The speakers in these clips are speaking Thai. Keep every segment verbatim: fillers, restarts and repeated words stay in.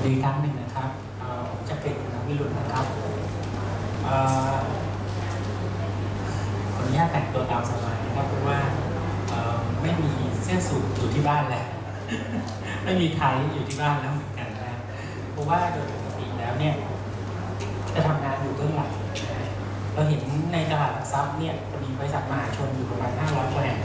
ดีครั้งหนึ่งนะครับผมจะเป็นนักวิรุณนะครับขออนุญาตแต่งตัวตามสบายนะครับเพราะว่าไม่มีเสื้อสูทอยู่ที่บ้านแล้วไม่มีไทยอยู่ที่บ้านแล้วเหมือนกันนะเพราะว่าโดยปกติแล้วเนี่ยจะทำงานอยู่เบื้องหลังเราเห็นในตลาดหลักทรัพย์เนี่ยจะมีบริษัทมหาชนอยู่ประมาณห้าร้อยกว่าแห่ง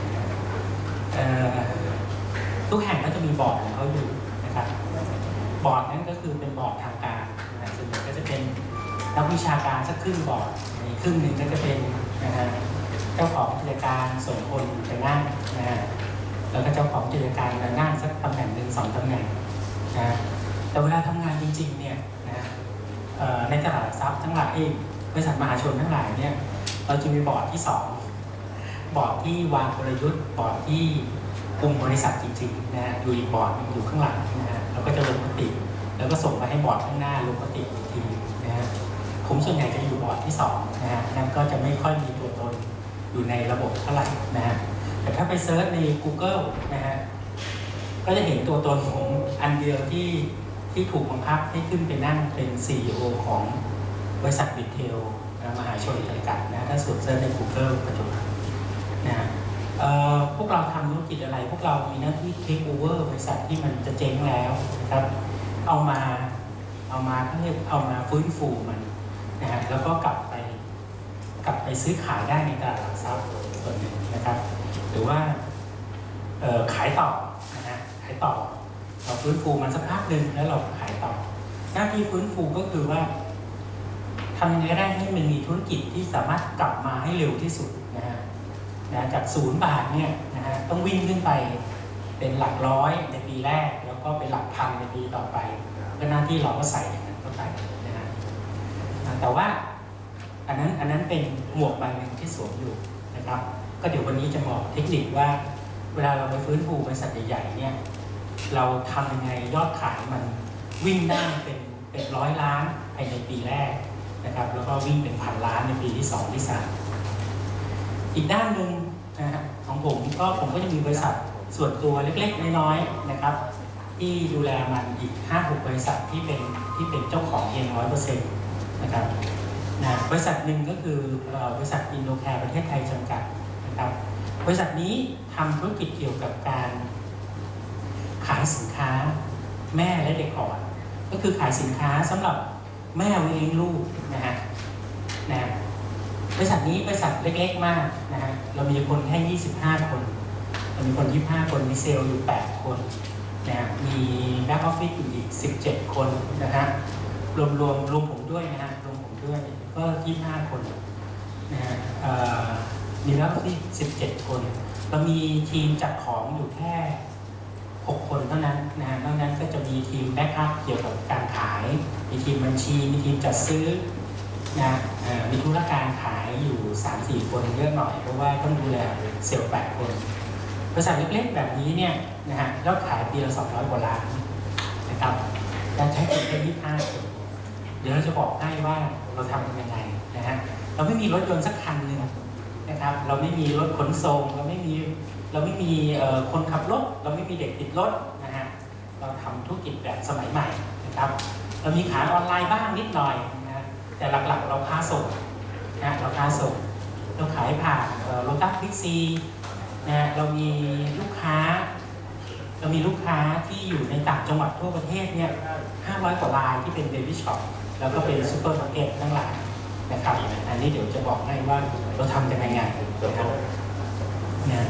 ทุกแห่งก็จะมีบอร์ดของเขาอยู่นะครับบอร์ดนั้นก็คือเป็นบอร์ดทางการนะส่วนใหญ่ก็จะเป็นนักวิชาการสักครึ่งบอร์ดอีกครึ่งหนึ่งก็จะเป็นนะฮะเจ้าของกิจการส่งคนไปนั่งนะฮะแล้วก็เจ้าของกิจการมานั่งสักตำแหน่งหนึ่งสองตำแหน่งนะแต่เวลาทำงานจริงๆเนี่ยนะในตลาดหลักทรัพย์ทั้งหลายบริษัทมหาชนทั้งหลายเนี่ยเราจะมีบอร์ดที่สองบอร์ดที่วางกลยุทธ์บอร์ดที่คุมบริษัทจริงๆนะฮะอยู่อีกบอร์ดอยู่ข้างหลังนะฮะเราก็จะลงมติแล้วก็ส่งไปให้บอร์ดข้างหน้าลงมติอีกทีนะฮะผมส่วนใหญ่จะอยู่บอร์ดที่สองนะฮะนั่นก็จะไม่ค่อยมีตัวตนอยู่ในระบบเท่าไหร่นะฮะแต่ถ้าไปเซิร์ชใน Google นะฮะก็จะเห็นตัวตนของอันเดียวที่ที่ถูกบังคับให้ขึ้นไปนั่งเป็น ซี อี โอ ของบริษัทบิทเทลมหาชนจำกัดนะถ้าสูตรเซิร์ชใน Google ปัจจุบันนะฮะพวกเราทำธุรกิจอะไรพวกเรามีหน้าที่ take over บริษัทที่มันจะเจ๊งแล้วนะครับเอามาเอามาเขาเรียกเอามาฟื้นฟูมันนะฮะแล้วก็กลับไปกลับไปซื้อขายได้ในตลาดหลักทรัพย์ส่วนหนึ่งนะครับหรือว่าขายต่อนะฮะขายต่อเราฟื้นฟูมันสักพักหนึ่งแล้วเราขายต่อหน้าที่ฟื้นฟูก็คือว่าทำยังไงได้ให้มันมีธุรกิจที่สามารถกลับมาให้เร็วที่สุดนะฮะนะจากศูนย์บาทเนี่ยนะฮะต้องวิ่งขึ้นไปเป็นหลักร้อยในปีแรกแล้วก็เป็นหลักพันในปีต่อไปก็หน้าที่เราก็ใส่อย่างนั้นเข้าไปนะฮะแต่ว่าอันนั้นอันนั้นเป็นหมวกใบหนึ่งที่สวมอยู่นะครับก็เดี๋ยววันนี้จะบอกเทคนิคว่าเวลาเราไปฟื้นฟูบริษัทใหญ่ๆเนี่ยเราทำยังไงยอดขายมันวิ่งได้เป็นเป็นร้อยล้านภายในปีแรกนะครับแล้วก็วิ่งเป็นพันล้านในปีที่สองที่สามอีกด้านหนึ่งนะฮะของผมก็ผมก็จะมีบริษัทส่วนตัวเล็กๆน้อยๆนะครับที่ดูแลมันอีก ห้าหก บริษัทที่เป็นที่เป็นเจ้าของเอง ร้อยเปอร์เซ็นต์ นะครับนะบริษัทหนึ่งก็คือบริษัทอินโดแคร์ประเทศไทยจำกัดนะครับบริษัทนี้ทำธุรกิจเกี่ยวกับการขายสินค้าแม่และเด็กอ่อนก็คือขายสินค้าสำหรับแม่เลี้ยงลูกนะฮะนะบริษัทนี้บริษัทเล็กๆมากนะฮะเรามีคนแค่ยี่สิบห้าคนเรามีคนยี่สิบห้าคนมีเซลล์อยู่แปดคนนะฮะมีแบ็กออฟฟิศอยู่อีกสิบเจ็ดคนนะฮะรวมรวมรวมผมด้วยนะฮะรวมผมด้วยก็ยี่สิบห้าคนนะฮะมีแบ็กออฟฟิศสิบเจ็ดคนเรามีทีมจัดของอยู่แค่หกคนเท่านั้นนะฮะนอกนั้นก็จะมีทีมแบ็กอัพเกี่ยวกับการขายมีทีมบัญชีมีทีมจัดซื้อนะมีธุรการขายอยู่ สามสี่ คนเยอะหน่อยเพราะว่าต้องดูแลเซลล์แปดคนบริษัทเล็กๆแบบนี้เนี่ยนะฮะยอดขายปีละสองร้อยกว่าล้านนะครับการใช้คนแค่ยี่สิบห้าคนเดี๋ยวเราจะบอกให้ว่าเราทำยังไงนะฮะเราไม่มีรถยนต์สักคันหนึ่งนะครับเราไม่มีรถขนส่งเราไม่มีเราไม่มีคนขับรถเราไม่มีเด็กติดรถนะฮะเราทำธุรกิจแบบสมัยใหม่นะครับเรามีขายออนไลน์บ้างนิดหน่อยนะแต่หลักๆเราค้าส่งนะเราค้าส่งเราขายผ่านโลตัสบิ๊กซีนะเรามีลูกค้าเรามีลูกค้าที่อยู่ในต่างจังหวัดทั่วประเทศเนี่ยห้าร้อยกว่ารายที่เป็นเบบี้ช็อปแล้วก็เป็นซูเปอร์มาร์เก็ตทั้งหลายนะครับอันนี้เดี๋ยวจะบอกให้ว่าเราทำกันยังไงนะครับเนี่ย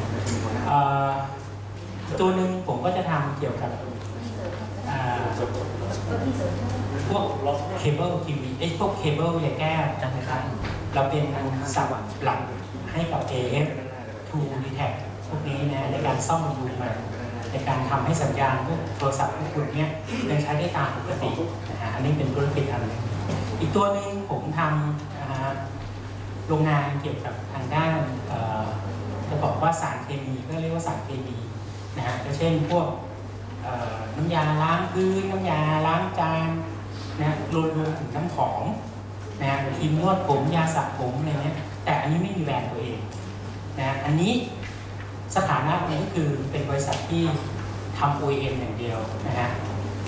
ตัวหนึ่งผมก็จะทำเกี่ยวกับพวกเคเบิลทีวีไอ้พวกเคเบิลใหญ่แก้วนะครับเราเป็นสับหลักให้กับ เอ เอฟ ทู ดี แท็ก พวกนี้นะในการซ่อมบำรุงมันในการทำให้สัญญาณพวกโทรศัพท์พวกคุณเนี่ยยังใช้ได้ตามปกตินะฮะอันนี้เป็นธุรกิจอันนึงอีกตัวหนึ่งผมทำโรงงานเกี่ยวกับทางด้านจะบอกว่าสารเคมีก็เรียกว่าสารเคมีนะฮะก็เช่นพวกน้ำยาล้างพื้นน้ำยาล้างจานนะรวมรวมถึงน้ำหอมนะครีมนวดผมยาสระผมอะไรเงี้ยแต่อันนี้ไม่มีแบรนด์ตัวเองนะอันนี้สถานะนี้ก็คือเป็นบริษัทที่ทำ โอ อี เอ็ม อย่างเดียวนะฮะ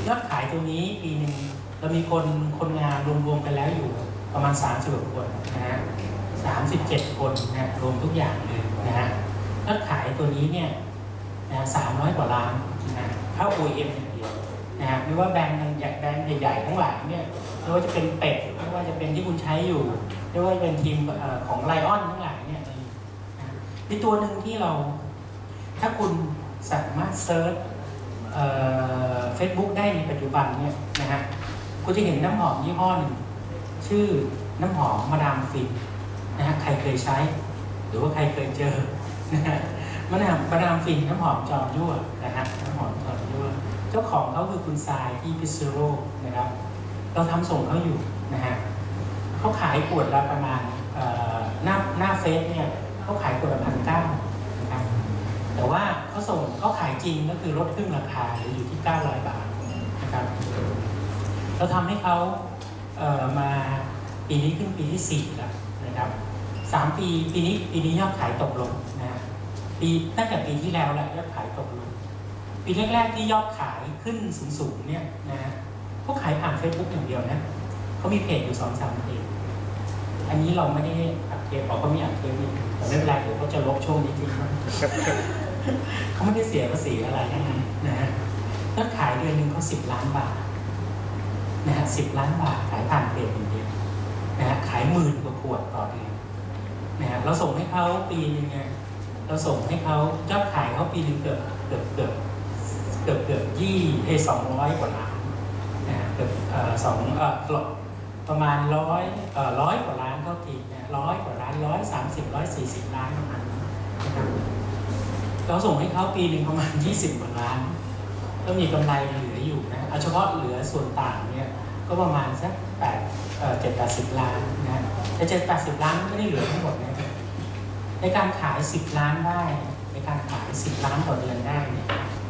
ยอดขายตัวนี้ปีหนึ่งเรามีคนคนงานรวมๆกันแล้วอยู่ประมาณสามสิบคนนะฮะสามสิบเจ็ดคนนะรวมทุกอย่างเลยนะฮะยอดขายตัวนี้เนี่ยนะสามร้อยกว่าล้านนะเข้า โอ อี เอ็ม อย่างเดียวนะฮะไม่ว่าแบรนด์ใหญ่แบรนด์ใหญ่ๆทั้งหลายเนี่ยไม่ว่าจะเป็นเป็ดไม่ว่าจะเป็นที่คุณใช้อยู่ไม่ว่าจะเป็นทีมของไลออนทั้งหลายเนี่ยมีตัวหนึ่งที่เราถ้าคุณสามารถเซิร์ชเฟซบุ๊กได้ในปัจจุบันเนี่ยนะฮะคุณจะเห็นน้ำหอมยี่ห้อหนึ่งชื่อน้ำหอมมาดามฟินนะฮะใครเคยใช้หรือว่าใครเคยเจอนะฮะมาดามมาดามฟินน้ำหอมจอมยั่วนะฮะน้ำหอมจอมยั่วเจ้าของเขาคือคุณทรายที่พิซซิโรนะครับเราทำส่งเขาอยู่นะฮะเขาขายขวดละประมาณหน้าหน้าเฟซเนี่ยเขาขายขวดละพันเก้านะครับแต่ว่าเขาส่งเขาขายจริงก็คือลดครึ่งราคาหรืออยู่ที่เก้าร้อยบาทนะครับเราทำให้เขาเอ่อมาปีนี้ขึ้นปีที่สี่แล้วนะครับสามปีปีนี้ปีนี้ยอดขายตกลงนะปีตั้งแต่ปีที่แล้วแหละยอดขายตกลงปีแรกๆที่ยอดขายขึ้นสูงๆเนี่ยนะเขาขายผ่าน Facebook อย่างเดียวนะเขามีเพจอยู่สองสามเพจอันนี้เราไม่ได้อัดเทปบอกเขามีอัดเทปนี่แต่ไม่เป็นไรเดี๋ยวเขาจะลบช่วงนี้ทิ้งเขาไม่ได้เสียภาษีอะไรนะฮะยอดขายเดือนหนึ่งเขาสิบล้านบาทนะฮะสิบล้านบาทขายผ่านเพจอย่างเดียวนะฮะขายหมื่นกว่าขวดต่อเดือนนะฮะเราส่งให้เขาปีนึงไงเราส่งให้เขายอดขายเขาปีนึงเกือบเกือบเกือบเกือบเกือบยี่เอสองร้อยกว่าล้านนะฮะเกือบเอ่อสองเอ่อประมาณร้อยเอ่อร้อยกว่าล้านเท่าทีนะร้อยกว่าล้านร้อยสามสิบร้อยสี่สิบล้านประมาณนี้นะครับเราส่งให้เขาปีนึงประมาณยี่สิบกว่าล้านก็มีกำไรเหลืออยู่นะเอาเฉพาะเหลือส่วนต่างเนี่ยก็ประมาณสักแปดเอ่อเจ็ดแปดสิบล้านนะแต่เจ็ดแปดสิบล้านไม่ได้เหลือทั้งหมดนะในการขายสิบล้านได้ในการขายสิบล้านต่อเดือนได้เนี่ย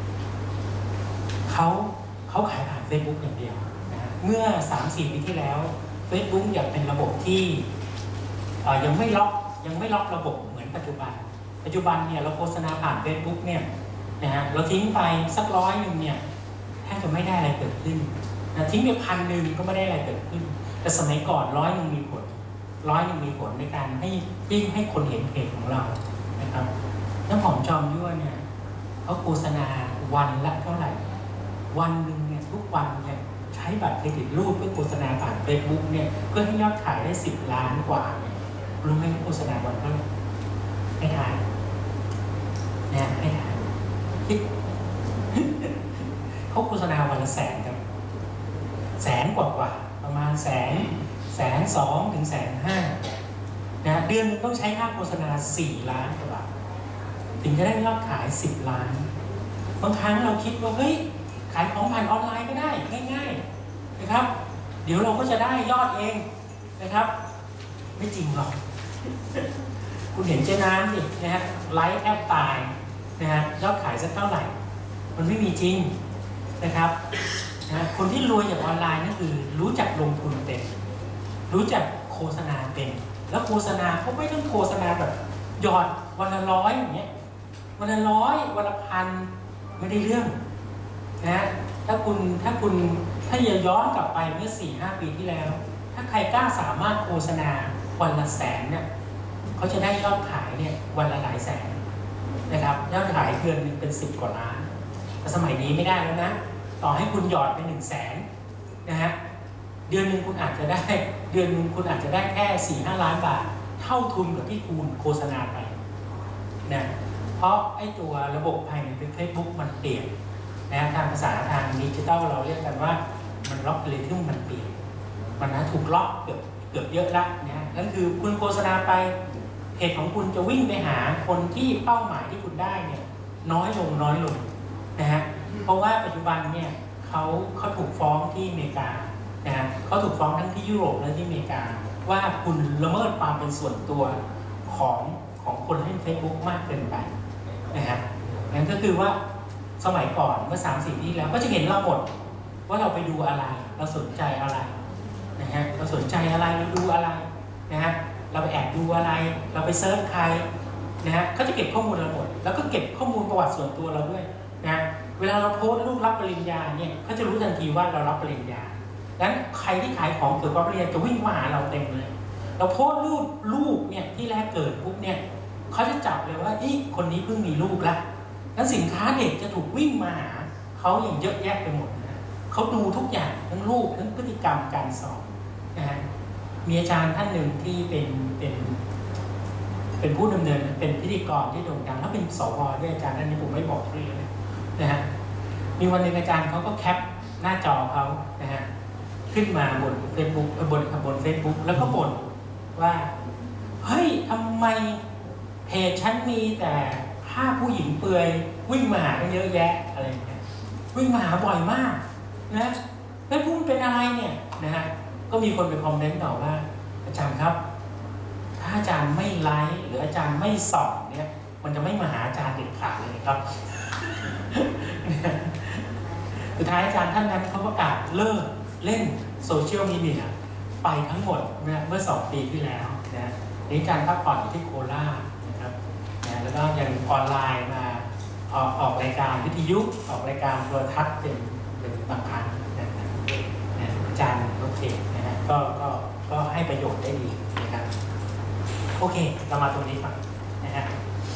เขาเขาขายผ่านเฟซบุ๊กอย่างเดียวนะเมื่อ สามสี่ ปีที่แล้วเฟซบุ๊กยังเป็นระบบที่ยังไม่ล็อกยังไม่ล็อกระบบเหมือนปัจจุบันปัจจุบันเนี่ยเราโฆษณาผ่านเฟซบุ๊กเนี่ยนะฮะเราทิ้งไปสักร้อยหนึ่งเนี่ยแทบจะไม่ได้อะไรเกิดขึ้นนะทิ้งไปพันหนึ่งก็ไม่ได้อะไรเกิดขึ้นแต่สมัยก่อนร้อยหนึ่งมีผลร้อยหนึ่งมีผลในการให้ยิ่งให้คนเห็นเพจของเรานะครับน้ำหอมจอมยั่วเนี่ยเขาโฆษณาวันละเท่าไหร่วันหนึ่งเนี่ยทุกวันเนี่ยใช้บัตรเครดิตรูปเพื่อโฆษณาผ่านเฟซบุ๊กเนี่ยเพื่อให้ยอดขายได้สิบล้านกว่าเนี่ยรู้ไหมโฆษณาวันเท่าไหร่ให้ถ่ายเนี่ยให้ถ่ายคิดเขาโฆษณาวันละแสนครับแสนกว่ากว่าประมาณแสนแสนสองถึงแสนห้านะเดือนนึงต้องใช้ค่าโฆษณาสี่ล้านกว่าบาทถึงจะได้ยอดขายสิบล้านบางครั้งเราคิดว่าเฮ้ยขายของผ่านออนไลน์ก็ได้ง่ายๆนะครับเดี๋ยวเราก็จะได้ยอดเองนะครับไม่จริงหรอกคุณเห็นเจ๊น้ำดินะฮะไลฟ์แอปตายนะฮะยอดขายสักเท่าไหร่มันไม่มีจริงนะครับนะคนที่รวยจากออนไลน์นั่นคือรู้จักลงทุนเป็นรู้จักโฆษณาเป็นแล้วโฆษณาเขาไม่ต้องโฆษณาแบบหยอดวันละร้อยอย่างเงี้ยวันละร้อยวันละพันไม่ได้เรื่องนะถ้าคุณถ้าคุณถ้าอย่าย้อนกลับไปเมื่อ สี่ห้า ปีที่แล้วถ้าใครกล้าสามารถโฆษณาวันละแสนเนี่ยเขาจะได้ยอดขายเนี่ยวันละหลายแสนนะครับยอดขายเดือนนึงเป็นสิบกว่าล้านแต่สมัยนี้ไม่ได้แล้วนะต่อให้คุณหยอดไปหนึ่งแสนนะฮะเดือนหนึ่งคุณอาจจะได้เดือนหนึ่งคุณอาจจะได้แค่สี่ห้าล้านบาทเท่าทุนกับที่คุณโฆษณาไปนะเพราะไอ้ตัวระบบภายในเฟซบุ๊กมันเปลี่ยนนะทางภาษาทางดิจิทัลเราเรียกกันว่ามันล็อกเลทึมมันเปลี่ยนมันนะถูกล็อกเกือบเกือบเยอะละนะนั่นคือคุณโฆษณาไปเพจของคุณจะวิ่งไปหาคนที่เป้าหมายที่คุณได้เนี่ยน้อยลงน้อยลงนะฮะเพราะว่าปัจจุบันเนี่ยเขาเขาถูกฟ้องที่อเมริกานะฮะเขาถูกฟ้องทั้งที่ยุโรปและที่อเมริกาว่าคุณละเมิดความเป็นส่วนตัวของของคนเล่น Facebook มากเกินไปนะฮะนั่นก็คือว่าสมัยก่อนเมื่อ สามสี่ ปีที่แล้วก็จะเห็นเราหมดว่าเราไปดูอะไรเราสนใจอะไรนะฮะเราสนใจอะไรเราดูอะไรนะฮะเราไปแอบดูอะไรเราไปเซิร์ชใครนะฮะเขาจะเก็บข้อมูลเราหมดแล้วก็เก็บข้อมูลประวัติส่วนตัวเราด้วยนะเวลาเราโพสต์รูปรับปริญญาเนี่ยเขาจะรู้ทันทีว่าเรารับปริญญาดังนั้นใครที่ขายของเกี่ยวกับปริญญาจะวิ่งมาหาเราเต็มเลยเราโพสต์รูปลูกเนี่ยที่แรกเกิดปุ๊บเนี่ยเขาจะจับเลยว่าอีคนนี้เพิ่งมีลูกแล้วแล้วสินค้าเด็กจะถูกวิ่งมาหาเขาอย่างเยอะแยะไปหมดนะเขาดูทุกอย่างทั้งรูปทั้งพฤติกรรมการสอนนะฮะมีอาจารย์ท่านหนึ่งที่เป็นเป็นเป็นผู้ดำเนินเป็นพิธีกรที่โด่งดังแล้วเป็นสวด้วยอาจารย์ท่านนี้ผมไม่บอกชื่อเลยนะฮะมีวันหนึ่งอาจารย์เขาก็แคปหน้าจอเขานะฮะขึ้นมาบนเฟซบุ๊กบนบนเฟซบุ๊กแล้วก็บ่นว่าเฮ้ยทำไมเพจฉันมีแต่ภาพผู้หญิงเปลือยวิ่งมาหากันเยอะแยะอะไรอย่างเงี้ยวิ่งมาหาบ่อยมากนะเฟซบุ๊กเป็นอะไรเนี่ยนะฮะก็มีคนไปคอมเมนต์ต่อว่าอาจารย์ครับถ้าอาจารย์ไม่ไลค์หรืออาจารย์ไม่สอนเนี่ยมันจะไม่มาหาอาจารย์เด็ดขาดเลยครับสุดท้ายอาจารย์ท่านนั้นเขาประกาศเลิกเล่นโซเชียลมีเดียไปทั้งหมดนะเมื่อสองปีที่แล้วนะนี่อาจารย์พักผ่อนอยู่ที่โคราชนะครับนะแล้วก็ยังออนไลน์มาออกออกรายการวิทยุออกรายการโทรทัศน์เป็นเป็นบางครั้งนะนะอาจารย์โอเคนะฮะก็ก็ก็ให้ประโยชน์ได้ดีนะครับโอเคเรามาตรงนี้ก่อนนะฮะ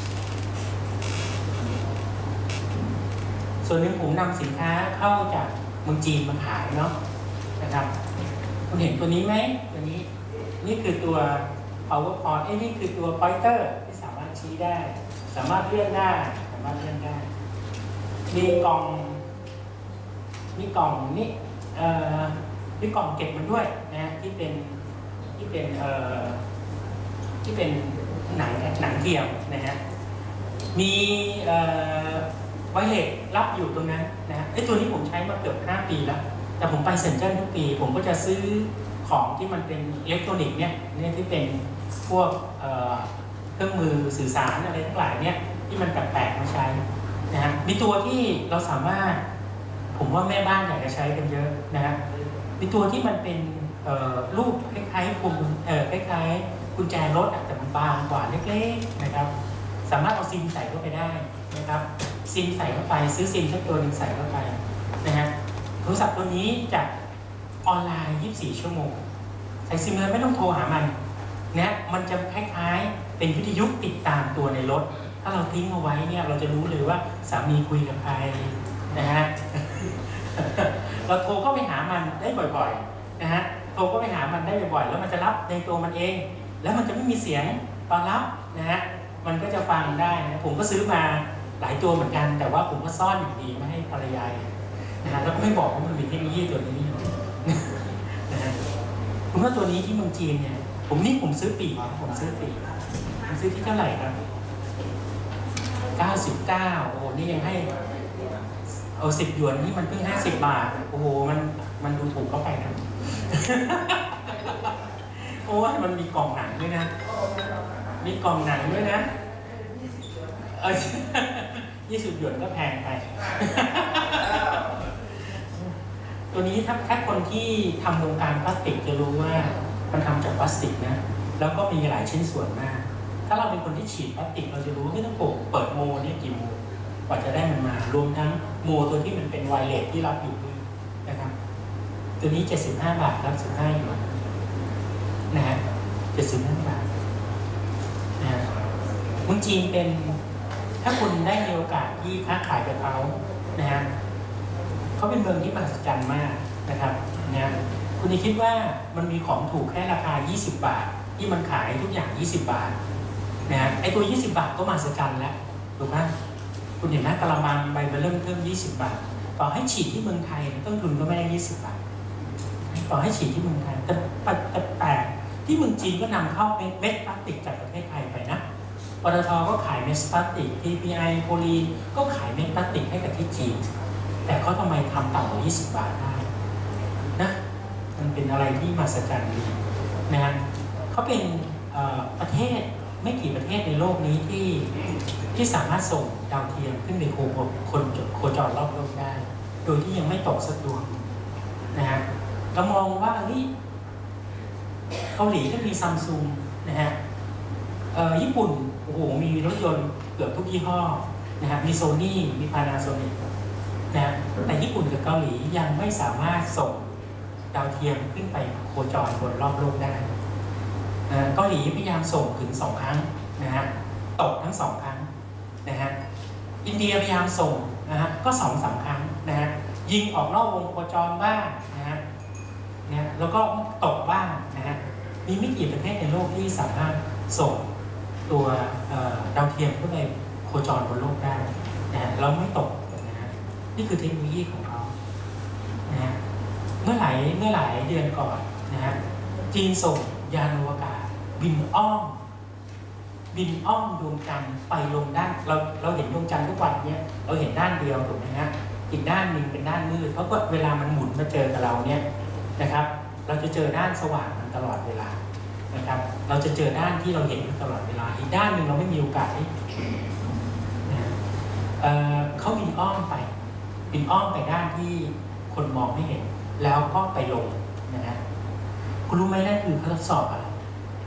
ส่วนหนึ่งผมนำสินค้าเข้าจากเมืองจีนมาขายเนาะนะครับคุณเห็นตัวนี้ไหมตัวนี้นี่คือตัว PowerPoint ไอ้นี่คือตัว pointer ที่สามารถชี้ได้สามารถเลื่อนได้สามารถเลื่อนได้มีกล่องมีกล่องนี่เอ่อมีกล่องเก็บมันด้วยนะที่เป็นที่เป็นเอ่อที่เป็นหนังหนังเทียมนะฮะมีเอ่อไวเลสรับอยู่ตรงนั้นนะฮะไอ้ตัวนี้ผมใช้มาเกือบห้าปีแล้วแต่ผมไปเซ็นเจิ้นทุกปีผมก็จะซื้อของที่มันเป็นอิเล็กทรอนิกส์เนี่ยเนี่ยที่เป็นพวกเอ่อเครื่องมือสื่อสารอะไรทั้งหลายเนี่ยที่มันแปลกๆมาใช้นะฮะมีตัวที่เราสามารถผมว่าแม่บ้านอยากจะใช้กันเยอะนะฮะมีตัวที่มันเป็นเอ่อรูปคล้ายๆกุญเอ่อคล้ายๆกุญแจรถแต่มันบางกว่าเล็กๆนะครับสามารถเอาซิมใส่เข้าไปได้นะครับซิมใส่เข้าไปซื้อซิมสักตัวหนึ่งใส่เข้าไปนะฮะโทรศัพท์ตัวนี้จะออนไลน์ยี่สิบสี่ชั่วโมงใส่ซิมเลยไม่ต้องโทรหามันนะมันจะคล้ายๆเป็นวิทยุติดตามตัวในรถถ้าเราทิ้งเอาไว้เนี่ยเราจะรู้เลยว่าสามีคุยกับใครนะฮะ เราโทรเข้าไปหามันได้บ่อยๆนะฮะโทรเข้าไปหามันได้บ่อยๆแล้วมันจะรับในตัวมันเองแล้วมันจะไม่มีเสียงตอนรับนะฮะมันก็จะฟังได้นะผมก็ซื้อมาหลายตัวเหมือนกันแต่ว่าผมก็ซ่อนอยู่ดีไม่ให้ภรรยานะฮะแล้วก็ไม่บอกว่ามันมีเทคโนโลยีตัวนี้นะฮะผมว่าตัวนี้ที่เมืองจีนเนี่ยผมนี่ผมซื้อปีกผมซื้อปีกผมซื้อที่เท่าไหร่ครับเก้าสิบเก้าโอ้นี่ยังให้เอาสิบหยวนนี่มันเพิ่งห้าสิบบาทโอ้โหมันมันดูถูกเข้าไปนะโอ้ยมันมีกล่องหนังด้วยนะมีกล่องหนังด้วยนะเออยี่สิบหยวนก็แพงไปตัวนี้ถ้าแค่คนที่ทำวงการพลาสติกจะรู้ว่ามันทำจากพลาสติกนะแล้วก็มีหลายชิ้นส่วนมากถ้าเราเป็นคนที่ฉีดพลาสติกเราจะรู้ว่าไม่ต้องเปิดโมเนี่ยกี่โมกว่าจะได้มันมารวมทั้งโมตัวที่มันเป็นไวเลสที่รับอยู่ด้วยนะครับตัวนี้เจ็ดสิบห้าบาทรับสิบห้าหยวนนะฮะเจ็ดสิบห้าบาทนะฮะเมืองจีนเป็นถ้าคุณได้มีโอกาสที่ค้าขายกับเขานะฮะเขาเป็นเมืองที่มหัศจรรย์มากนะครับนะคุณจะคิดว่ามันมีของถูกแค่ราคายี่สิบบาทที่มันขายทุกอย่างยี่สิบบาทนะฮะไอตัวยี่สิบบาทก็มหัศจรรย์แล้วถูกไหมคุณเห็นไหมกะละมังใบเริ่มเพิ่มยี่สิบบาทต่อให้ฉีดที่เมืองไทยต้นทุนก็ไม่ได้ยี่สิบบาทต่อให้ฉีดที่เมืองไทยแต่แต่ที่เมืองจีนก็นำเข้าเม็ดพลาสติกจากประเทศไทยไปนะปตท.ก็ขายเม็ดพลาสติก ที พี ไอ โพลีนก็ขายเม็ดพลาสติกให้กับที่จีนแต่เขาทำไมทำต่ำกว่ายี่สิบบาทได้นะมันเป็นอะไรที่มหัศจรรย์ดีนะฮะเขาเป็นประเทศไม่กี่ประเทศในโลกนี้ที่ที่สามารถส่งดาวเทียมขึ้นไปโคคนโคจรรอบโลกได้โดยที่ยังไม่ตกสักดวงนะฮะเรามองว่าเฮ้ยเกาหลีก็มีซัมซุงนะฮะญี่ปุ่นโอ้โหมีรถยนต์เกือบทุกยี่ห้อนะฮะมีโซนี่มีพานาโซนิกนะแต่ญี่ปุ่นกับเกาหลียังไม่สามารถส่งดาวเทียมขึ้นไปโคจรบนรอบโลกได้เกาหลีพยายามส่งถึงสองครั้งนะฮะตกทั้งสองครั้งนะฮะอินเดียพยายามส่งนะฮะก็สองสามครั้งนะฮะยิงออกนอกวงโคจรบ้างนะฮะเนี่ยแล้วก็ตกบ้างนะฮะมีไม่กี่ประเทศในโลกที่สามารถส่งตัวดาวเทียมขึ้นไปโคจรบนโลกได้นะฮะแล้วไม่ตกนะฮะนี่คือเทคโนโลยีของเขานะฮะเมื่อหลายเมื่อหลายเดือนก่อนนะฮะจีนส่งยานอวกาศบินอ้อมบินอ้อมดวงจันทร์ไปลงด้านเราเราเห็นดวงจันทร์ทุกวันเนี่ยเราเห็นด้านเดียวถูกไหมฮะอีกด้านหนึ่งเป็นด้านมืดเพราะว่าเวลามันหมุนมาเจอกับเราเนี่ยนะครับเราจะเจอด้านสว่างมันตลอดเวลานะครับเราจะเจอด้านที่เราเห็นตลอดเวลาอีกด้านหนึ่งเราไม่มีโอกาสนะเอ่อเขาบินอ้อมไปบินอ้อมไปด้านที่คนมองไม่เห็นแล้วก็ไปลงนะฮะคุณรู้ไหมนั่นคือเขาทดสอบอะไร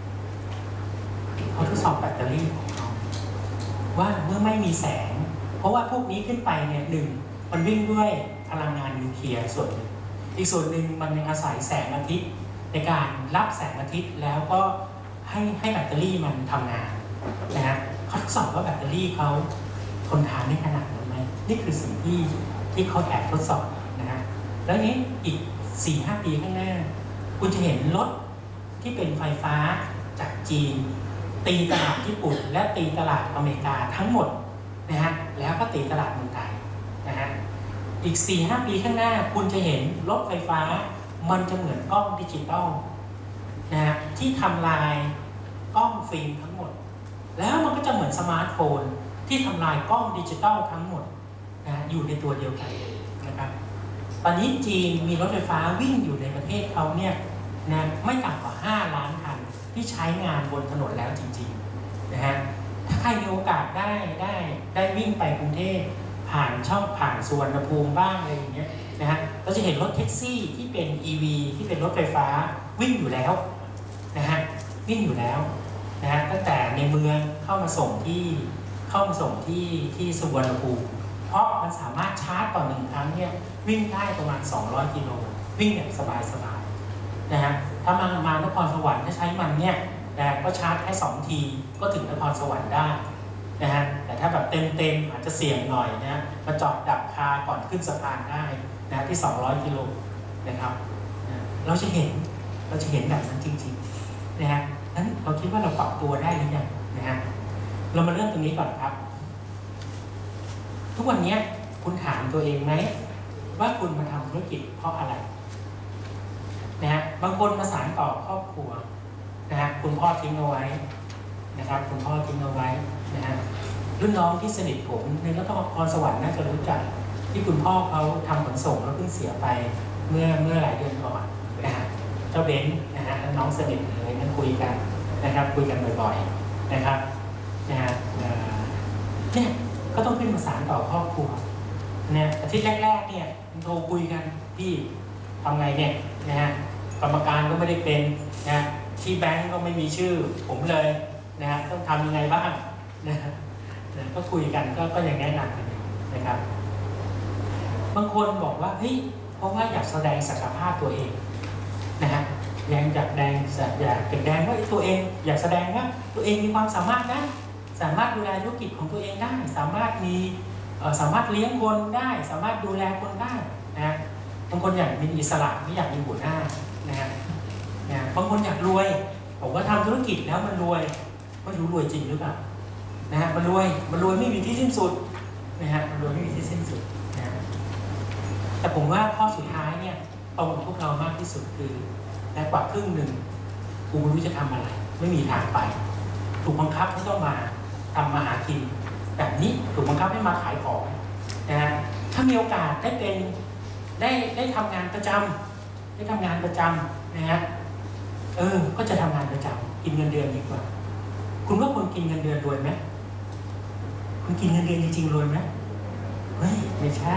เขาทดสอบแบตเตอรี่ของเขาว่าเมื่อไม่มีแสงเพราะว่าพวกนี้ขึ้นไปเนี่ยหนึ่งมันวิ่งด้วยพลังงานนิวเคลียร์ส่วนหนึ่งอีกส่วนหนึ่งมันยังอาศัยแสงอาทิตย์ในการรับแสงอาทิตย์แล้วก็ให้ให้แบตเตอรี่มันทำงานนะฮะเขาทดสอบว่าแบตเตอรี่เขาทนทานได้ขนาดนั้นไหมนี่คือสิ่งที่ที่เขาแอบทดสอบนะฮะแล้วนี้อีก สี่ห้า ปีข้างหน้าคุณจะเห็นรถที่เป็นไฟฟ้าจากจีนตีตลาดญี่ปุ่นและตีตลาดอเมริกาทั้งหมดนะฮะแล้วก็ตีตลาดเมืองไทยนะฮะอีก สี่ห้า ปีข้างหน้าคุณจะเห็นรถไฟฟ้ามันจะเหมือนกล้องดิจิตอลนะฮะที่ทำลายกล้องฟิล์มทั้งหมดแล้วมันก็จะเหมือนสมาร์ทโฟนที่ทำลายกล้องดิจิตอลทั้งหมดนะอยู่ในตัวเดียวกันนะครับตอนนี้จีนมีรถไฟฟ้าวิ่งอยู่ในประเทศเขาเนี่ยนะไม่ต่ำกว่าห้าล้านคันที่ใช้งานบนถนนแล้วจริงๆนะฮะถ้าใครมีโอกาสได้ได้ได้วิ่งไปกรุงเทพผ่านช่องผ่านสุวรรณภูมิบ้างอะไรอย่างเงี้ยนะฮะเราจะเห็นรถแท็กซี่ที่เป็น อี วี ที่เป็นรถไฟฟ้าวิ่งอยู่แล้วนะฮะวิ่งอยู่แล้วนะฮะตั้งแต่ในเมืองเข้ามาส่งที่เข้ามาส่งที่ที่สุวรรณภูมิเพราะมันสามารถชาร์จต่อหนึ่งครั้งเนี่ยวิ่งได้ประมาณสองร้อยกิโลวิ่งแบบสบายๆนะฮะถ้ามามานครสวรรค์ถ้าใช้มันเนี่ยนะก็ชาร์จแค่สองทีก็ถึงนครสวรรค์ได้นะฮะแต่ถ้าแบบเต็มๆอาจจะเสี่ยงหน่อยนะมาจอดดับคาก่อนขึ้นสะพานได้นะที่สองร้อยกิโลนะครับนะเราจะเห็นเราจะเห็นแบบนั้นจริงๆนะฮะนั้นเราคิดว่าเราปรับตัวได้หรือยังนะฮะเรามาเริ่มตรงนี้ก่อนครับทุกวันนี้คุณถามตัวเองไหมว่าคุณมาทำธุรกิจเพราะอะไรนะฮะบางคนมาสานต่อครอบครัวนะฮะคุณพ่อทิ้งเอาไว้นะครับคุณพ่อทิ้งเอาไว้นะฮะรุ่นน้องที่สนิทผมในนครสวรรค์น่าจะรู้จักที่คุณพ่อเขาทำขนส่งแล้วเพิ่งเสียไปเมื่อเมื่อหลายเดือนก่อนนะฮะเจ้าเบนซ์นะฮะน้องสนิทเลยนั่งคุยกันนะครับคุยกันบ่อยๆนะครับนะฮะเนี่ยก็ต้องขึ้นมาสานต่อครอบครัวเนี่ยอาทิตย์แรกๆเนี่ยโทรคุยกันพี่ทำไงเนี่ยนะฮะกรรมการก็ไม่ได้เป็นนะที่แบงก์ก็ไม่มีชื่อผมเลยนะฮะต้องทำยังไงบ้างนะฮะก็คุยกันก็ก็ยังแนะนำกันนะครับบางคนบอกว่าเฮ้ยเพราะว่าอยากแสดงศักยภาพตัวเองนะฮะยังอยากแสดงอยากแสดงว่าตัวเองอยากแสดงว่าตัวเองมีความสามารถนะสามารถดูแลธุรกิจของตัวเองได้สามารถมีสามารถเลี้ยงคนได้สามารถดูแลคนได้นะบางคนอยากมีอิสระไม่อยากมีหัวหน้านะฮะนะบางคนอยากรวยบอกว่าทำธุรกิจแล้วมันรวยไม่รู้รวยจริงหรือเปล่านะฮะมันรวยมันรวยไม่มีที่สิ้นสุดนะฮะมันรวยไม่มีที่สิ้นสุดนะแต่ผมว่าข้อสุดท้ายเนี่ยตรงกับพวกเรามากที่สุดคือและกว่าครึ่งหนึ่งกูไม่รู้จะทำอะไรไม่มีทางไปถูกบังคับให้ต้องมาทำมาหากินแบบนี้ถูกบังคับให้มาขายของนะฮะถ้ามีโอกาสได้เป็นได้ได้ทำงานประจำได้ทำงานประจำนะฮะเออก็จะทำงานประจำกินเงินเดือนดีกว่าคุณว่าคนกินเงินเดือนรวยไหมคุณกินเงินเดือนจริงๆรวยไหมเฮ้ยไม่ใช่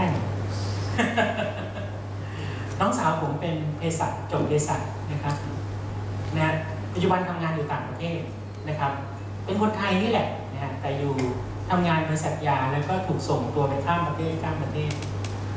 น้องสาวผมเป็นเภสัชจบเภสัชนะครับนะปัจจุบันทำงานอยู่ต่างประเทศนะครับเป็นคนไทยนี่แหละนะฮะแต่อยู่ทำงานบริษัทยาแล้วก็ถูกส่งตัวไปข้ามประเทศข้ามประเทศ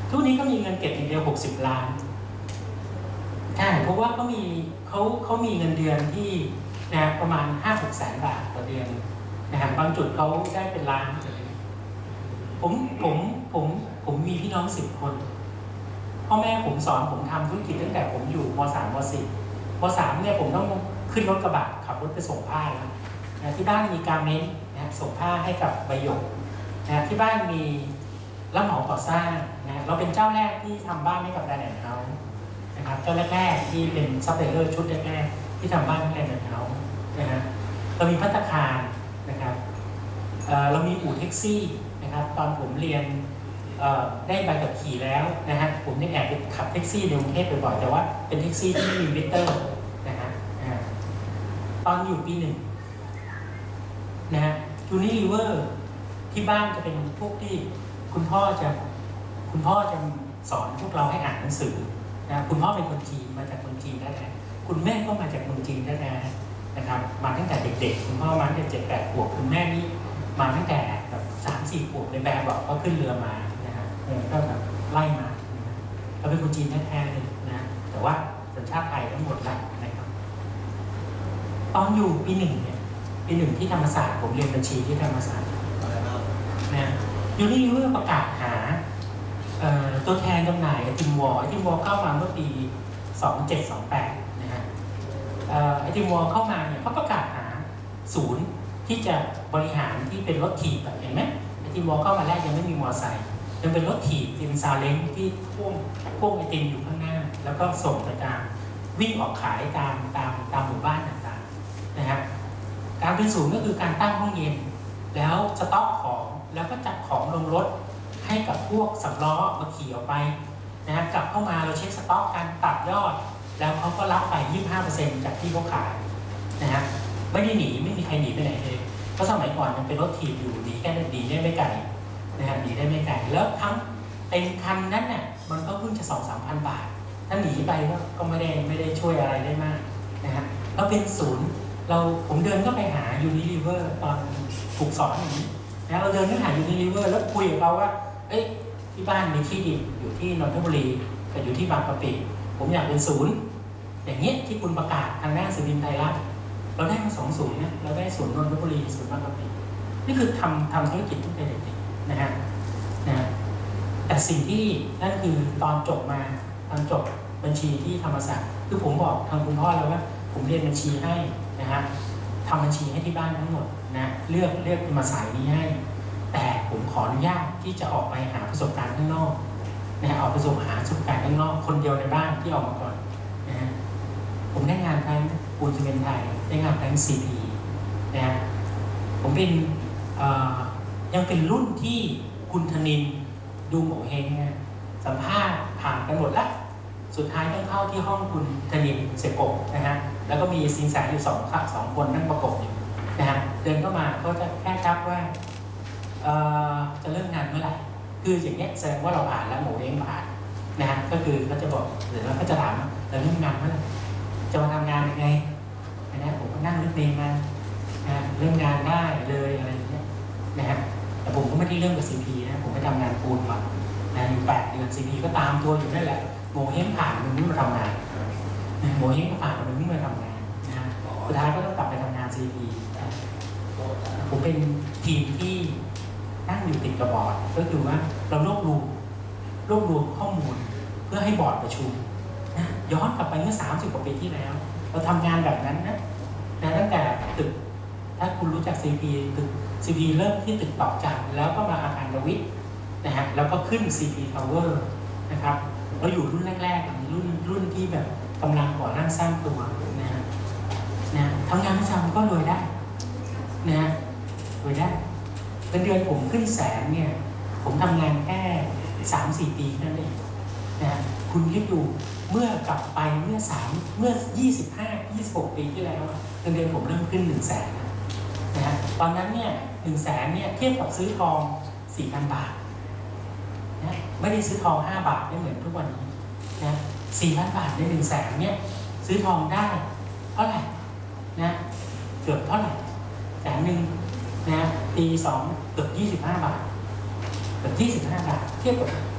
ทุกนี้ก็มีเงินเก็บอย่างเดียวหกสิบล้านใช่เพราะว่าเขามีเขาเขามีเงินเดือนที่นะประมาณห้าหกแสนบาทต่อเดือนนะฮะบางจุดเขาได้เป็นล้านเลยผมผมผมผมมีพี่น้องสิบคนพ่อแม่ผมสอนผมทำธุรกิจตั้งแต่ผมอยู่ม.สาม ม.สี่ ม.สามเนี่ยผมต้องขึ้นรถกระบะขับรถไปส่งผ้าแล้วนะที่บ้านมีการเม้นนะส่งผ้าให้กับใบหยกนะที่บ้านมีรับเหมาก่อสร้างนะเราเป็นเจ้าแรกที่ทำบ้านให้กับแดนแอนด์เฮาส์นะครับเจ้าแรกๆที่เป็นซัพพลายเออร์ชุดแรกๆที่ทำบ้านให้แดนแอนด์เฮาส์นะฮะเรามีภัตตาคารนะครับเอ่อเรามีอู่แท็กซี่นะครับตอนผมเรียนได้ใบขับขี่แล้วนะฮะผมได้แอบไปขับแท็กซี่ในกรุงเทพบ่อยๆแต่ว่าเป็นแท็กซี่ที่ไม่มีมิเตอร์นะฮะตอนอยู่ปีหนึ่งนะฮะยูนิลิเวอร์ที่บ้านจะเป็นพวกที่คุณพ่อจะคุณพ่อจะสอนพวกเราให้อ่านหนังสือนะคุณพ่อเป็นคนจีนมาจากคนจีนแท้ๆคุณแม่ก็มาจากคนจีนแท้ๆนะครับมาตั้งแต่เด็กๆคุณพ่อมาตั้งแต่เจ็ดแปดขวบคุณแม่นี่มาตั้งแต่แบบสามสี่ขวบในแบบบอกก็ขึ้นเรือมานะฮะก็แบบไล่มาเราเป็นคนจีนแท้ๆเลยนะแต่ว่าสัญชาติไทยทั้งหมดแล้วนะครับตอนอยู่ปีหนึ่งเนี่ยปีหนึ่งที่ธรรมศาสตร์ผมเรียนบัญชีที่ธรรมศาสตร์นะยูนิลิเวอร์ประกาศหาตัวแทนจำหน่ายไอติมวอลไอติมวอลเข้ามาเมื่อปีสองเจ็ดสองแปดนะฮะไอติมวอลเข้ามาเนี่ยเขาประกาศหาศูนย์ที่จะบริหารที่เป็นรถถีบแบบเห็นไหมไอติมวอลเข้ามาแรกยังไม่มีมอเตอร์ไซค์ยังเป็นรถถีบเป็นซาเล้งที่พ่วงพ่วงไอติมอยู่ข้างหน้าแล้วก็ส่งไปตามวิ่งออกขายตามตามตามหมู่บ้านต่างๆนะฮะการเป็นศูนย์ก็คือการตั้งห้องเย็นแล้วสต็อกของแล้วก็จัดของลงรถให้กับพวกสำล้อมาขี่ออกไปนะฮะกลับเข้ามาเราเช็คสต็อกการตัดยอดแล้วเขาก็รับไป ยี่สิบห้าเปอร์เซ็นต์ จากที่เขาขายนะฮะไม่ได้หนีไม่มีใครหนีไปไหนเลยเพราะสมัยก่อนมันเป็นรถถีบอยู่หนีแค่หนีได้ไม่ไกลนะฮะหนีได้ไม่ไกลแล้วทั้งเต็มคันนั้นเนี่ยมันก็เพิ่งจะสองสามพันบาทถ้าหนีไปก็ก็ไม่ได้ไม่ได้ช่วยอะไรได้มากนะฮะเราเป็นศูนย์เราผมเดินก็ไปหายูนิลิเวอร์ตอนถูกสอนอย่างนี้นะเราเดินไปหายูนิลิเวอร์แล้วคุยกับเขาว่าเอ้ยที่บ้านมีที่ดินอยู่ที่นนทบุรีกับอยู่ที่บางกะปิผมอยากเป็นศูนย์อย่างเงี้ยที่คุณประกาศทางหน้าสื่อพิมพ์ไทยรัฐเราได้มาสองศูนย์นะเราได้ศูนย์นนทบุรีศูนย์บางกะปินี่คือทำทำธุรกิจตั้งแต่เด็กๆนะฮะนะแต่สิ่งที่นั่นคือตอนจบมาตอนจบบัญชีที่ธรรมศาสตร์คือผมบอกทางคุณพ่อแล้วว่าผมเรียนบัญชีให้นะฮะทำบัญชีให้ที่บ้านทั้งหมดนะเลือกเลือกมาสายนี้ให้แต่ผมขออนุญาตที่จะออกไปหาประสบการณ์ข้างนอกนะฮะออกไปหาประสบการณ์ข้างนอกคนเดียวในบ้านที่ออกมาก่อนนะฮะผมได้งานทั้งปูนซีเมนต์ไทยได้งานทั้ง ซี พี นะฮะผมเป็นยังเป็นรุ่นที่คุณธนินดูโหมเฮงสัมภาษณ์ผ่านกันหมดแล้วสุดท้ายต้องเข้าที่ห้องคุณธนินเสกบนะฮะแล้วก็มีสินแสอยู่สองครับสองคนนั่งประกบอยู่นะฮะเดินเข้ามาก็จะแค่ทักว่าจะเริ่มงานเมื่อไหร่คืออย่างเงี้ยแสดงว่าเราผ่านแล้วโหมเฮงผ่านนะฮะก็คือเขาจะบอกหรือว่าเขาจะถามเราเริ่มงานเมื่อไหร่จะมาทำงานยังไงนะผมก็นั่งนึกเองมาเริ่มงานได้เลยอะไรอย่างเงี้ยนะฮะแต่ผมก็ไม่ได้เริ่มกับ ซี พี นะผมไปทำงานปูนก่อนนะอยู่แปดเดือน ซี พี ก็ตามตัวอยู่นั่นแหละโหมเฮงผ่านมันไม่มาทำงานโหมเฮงก็ผ่านมันไม่มาทำงานนะสุดท้ายก็ต้องกลับไปทำงาน ซี พี ผมเป็นทีมที่นั่งอยู่ติดกับบอร์ดก็คือว่าเรารวบรวมรวบรวมข้อมูลเพื่อให้บอร์ดประชุมนะย้อนกลับไปเมื่อสามสิบกว่าปีที่แล้วเราทำงานแบบนั้นนะนะตั้งแต่ตึกถ้าคุณรู้จัก ซี พี ตึก ซี พี เริ่มที่ตึกตอกจันแล้วก็มาอาคารดวิทนะฮะแล้วก็ขึ้น ซี พี Tower นะครับเราอยู่รุ่นแรกๆรุ่นรุ่นที่แบบกำลังก่อร่างสร้างตัวนะฮะนะทำงานประจำก็รวยได้นะรวยได้เงินเดือนผมขึ้นแสนเนี่ยผมทำงานแค่สามสี่ปีนั่นเองนะคุณคิดดูเมื่อกลับไปเมื่อสามเมื่อยี่สิบห้า ยี่สิบหกปีที่แล้วเงินเดือนผมเริ่มขึ้นหนึ่งแสนนะฮะตอนนั้นเนี่ยหนึ่งแสนเนี่ยเทียบกับซื้อทองสี่พันบาทนะไม่ได้ซื้อทองห้าบาทไม่เหมือนทุกวันนี้นะสี่พันบาทในหนึ่งแสนเนี่ยซื้อทองได้เท่าไหร่นะเกือบเท่าไหร่แสนหนึ่งนะปีสองเกือบยี่สิบห้าบาทเกือบยี่สิบห้าบาทเทียบกับ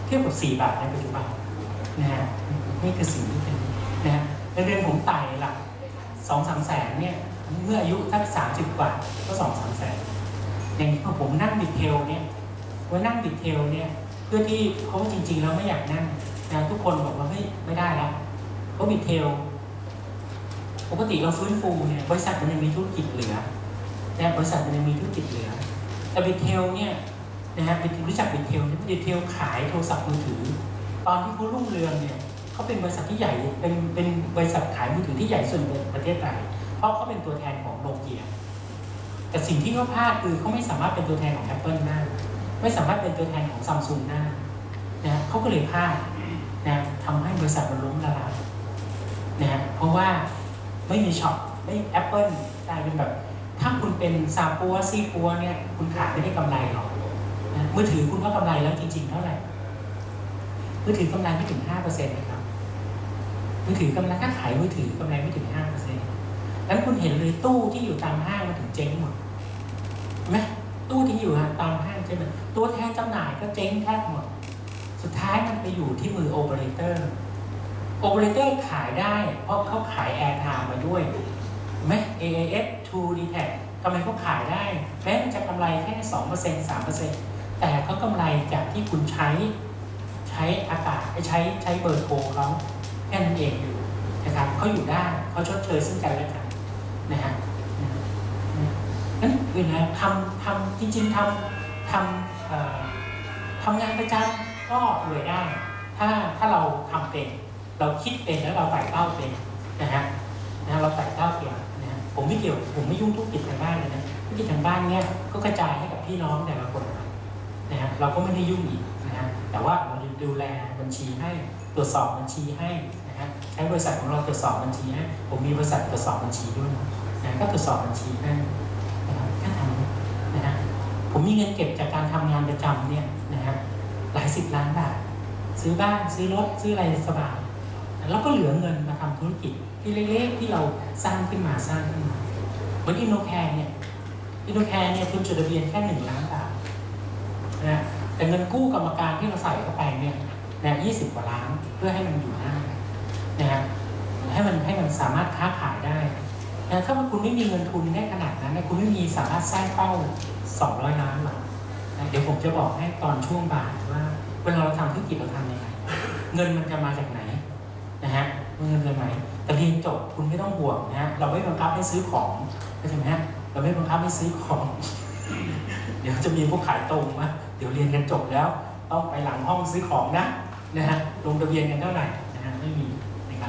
เทียบกับสี่บาทในปัจจุบันนะฮะนี่คือสิ่งที่เป็นนะฮะในเดือนผมไต่หลักสองสามแสนเนี่ยเมื่ออายุสักสามสิบกว่าก็สองสามแสนอย่างที่ผมนั่งดิเทลเนี่ยว่านั่งดิเทลเนี่ยเพื่อที่เขาจริงๆแล้วไม่อยากนั่งนะทุกคนบอกว่าเฮ้ยไม่ได้แล้วเพราะดิเทลปกติเราฟื้นฟูเนี่ยบริษัทมันยังมีธุรกิจเหลือแต่บริษัทมันยังมีธุรกิจเหลือแต่ดิเทลเนี่ยนะฮะรู้จักดิเทลดิเทลขายโทรศัพท์มือถือตอนที่เขารุ่งเรืองเนี่ยเขาเป็นบริษัทที่ใหญ่เป็นเป็นบริษัทขายมือถือที่ใหญ่สุดในประเทศไทยเพราะเขาเป็นตัวแทนของโนเกียแต่สิ่งที่เขาพลาดคือเขาไม่สามารถเป็นตัวแทนของ Apple ได้ไม่สามารถเป็นตัวแทนของ Samsung ได้นะเขาก็เลยพลาดนะทำให้บริษัทมันล้มละลายนะฮะเพราะว่าไม่มีช็อปไม่ Apple กลายเป็นแบบถ้าคุณเป็นซาปัวซีปัวเนี่ยคุณขายไม่ได้กำไรหรอกนะมือถือคุณก็กำไรแล้วจริงๆเท่าไหร่มือถือกำไรไม่ถึง ห้าเปอร์เซ็นต์ นะครับมือถือกำไรถ้าขายมือถือกำไรไม่ถึง ห้าเปอร์เซ็นต์ แล้วคุณเห็นเลยตู้ที่อยู่ตามห้างมันถึงเจ๊งหมดไหมตู้ที่อยู่ตามห้างใช่ไหมตัวแทนจำหน่ายก็เจ๊งแทบหมดสุดท้ายมันไปอยู่ที่มือโอเปอเรเตอร์โอเปอเรเตอร์ขายได้เพราะเขาขายแอร์ไทม์มาด้วยไหม เอ เอ เอส ทู ดี แท็ก ทำไมเขาขายได้แม้มันจะกำไรแค่ สองเปอร์เซ็นต์ สามเปอร์เซ็นต์ แต่เขากำไรจากที่คุณใช้ใช้อากาศใช้ใช้เบอร์โทรเขาแค่นั้นเองอยู่นะครับเขาอยู่ได้เขาชดเชยซึ่งกันและกันนะฮะนั้นเวลาทำทำจริงๆทำทำทำงานประจำก็รวยได้ถ้าถ้าเราทำเป็นเราคิดเป็นแล้วเราไต่เต้าเป็นนะฮะนะเราไต่เต้าเป็นนะฮะผมไม่เกี่ยวผมไม่ยุ่งธุรกิจทางบ้านเลยนะธุรกิจทางบ้านเนี่ยก็กระจายให้กับพี่น้องแต่ละคนนะฮะเราก็ไม่ได้ยุ่งอีกนะฮะแต่ว่าเราดูแลบัญชีให้ตรวจสอบบัญชีให้นะฮะใช้บริษัทของเราตรวจสอบบัญชีให้ผมมีบริษัทตรวจสอบบัญชีด้วยนะก็ตรวจสอบบัญชีให้นะครับแค่ทำนะฮะผมมีเงินเก็บจากการทำงานประจำเนี่ยนะฮะหลายสิบล้านบาทซื้อบ้านซื้อรถซื้ออะไรสบายแล้วก็เหลือเงินมาทำธุรกิจที่เล็กๆที่เราสร้างขึ้นมาสร้างขึ้นมาเหมือนอินโนแคร์เนี่ยอินโนแคร์เนี่ยทุนจดทะเบียนแค่หนึ่งล้านบาทนะแต่เงินกู้กรรมการที่เราใส่เข้าไปเนี่ยนะยี่สิบกว่าล้านเพื่อให้มันอยู่ได้นะฮะให้มันให้มันสามารถค้าขายได้นะถ้าคุณไม่มีเงินทุนได้ขนาดนั้นนะคุณไม่มีสามารถสร้างเป้าสองร้อยล้านหรอกนะเดี๋ยวผมจะบอกให้ตอนช่วงบ่ายว่าเวลาเราทำธุรกิจเราทำยังไงเงินมันจะมาจากไหนนะฮะเงินจากไหนแต่เรียนจบคุณไม่ต้องห่วงนะฮะเราไม่บังคับให้ซื้อของใช่ไหมฮะเราไม่บังคับให้ซื้อของเดี๋ยวจะมีพวกขายตรงนะเดี๋ยวเรียนกันจบแล้วต้องไปหลังห้องซื้อของนะนะฮะลงทะเบียนกันเท่าไหร่นะฮะไม่มีนะครับ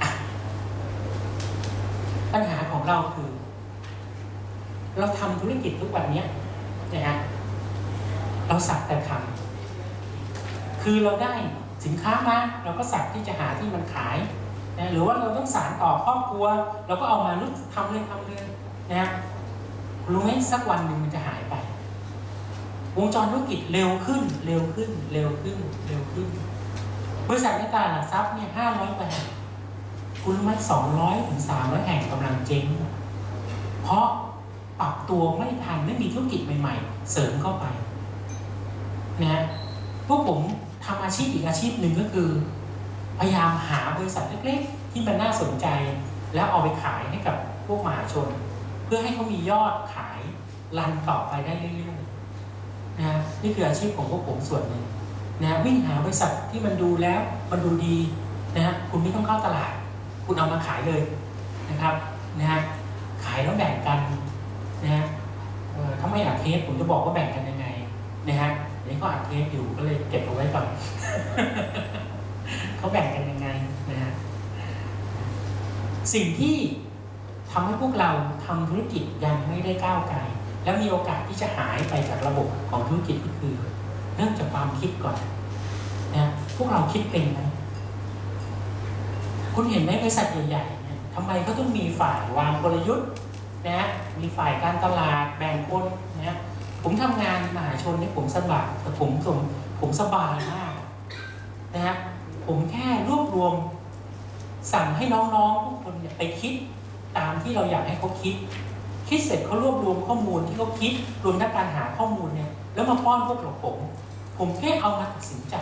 ปัญหาของเราคือเราทำธุรกิจทุกวันนี้นะฮะเราสักแต่ทำคือเราได้สินค้ามาเราก็สักที่จะหาที่มันขายนะหรือว่าเราต้องสานต่อครอบครัวเราก็เอามาลุกทำเลยทำเลยนะฮะรู้ไหมสักวันหนึ่งมันจะหายไปวงจรธุรกิจเร็วขึ้นเร็วขึ้นเร็วขึ้นเร็วขึ้นบริษัทในตลาดหลักทรัพย์เนี่ยห้าร้อยกว่าแห่งคุณรู้ไหมสองร้อยถึงสามร้อยแห่งกำลังเจ๊งเพราะปรับตัวไม่ทันไม่มีธุรกิจใหม่ๆเสริมเข้าไปนะพวกผมทำอาชีพอีกอาชีพหนึ่งก็คือพยายามหาบริษัทเล็กๆที่มันน่าสนใจแล้วเอาไปขายให้กับพวกมหาชนเพื่อให้เขามียอดขายรันต่อไปได้เรื่อยๆนะนี่คืออาชีพของพวกผมส่วนหนึ่งนะวิ่งหาบริษัทที่มันดูแล้วมันดูดีนะฮะคุณไม่ต้องเข้าตลาดคุณเอามาขายเลยนะครับนะฮะขายแล้วแบ่งกันนะฮะถ้าไม่อัดเทปผมจะบอกว่าแบ่งกันยังไงนะฮะนี่ก็อัดเทปอยู่ก็เลยเก็บเอาไว้ก่อน เขาแบ่งกันยังไงนะฮะสิ่งที่ทำให้พวกเราทำธุรกิจยังไม่ได้ก้าวไกลและมีโอกาสที่จะหายไปจากระบบของธุรกิจก็คือเริ่มจากความคิดก่อนนะพวกเราคิดเป็นไหมคุณเห็นไหมบริษัทใหญ่ๆเนี่ยทำไมเขาต้องมีฝ่ายวางกลยุทธ์นะมีฝ่ายการตลาดแบ่งคนนะผมทำงานมหาชนนี่ผมสบายแต่ผมผมผมสบายมากนะฮะผมแค่รวบรวมสั่งให้น้องๆทุกคนไปคิดตามที่เราอยากให้เขาคิดคิดเสร็จเขารวบรวมข้อมูลที่เขาคิดรวมทั้งการหาข้อมูลเนี่ยแล้วมาป้อนพวกเราผมผมแค่เอามาตัดสินใจ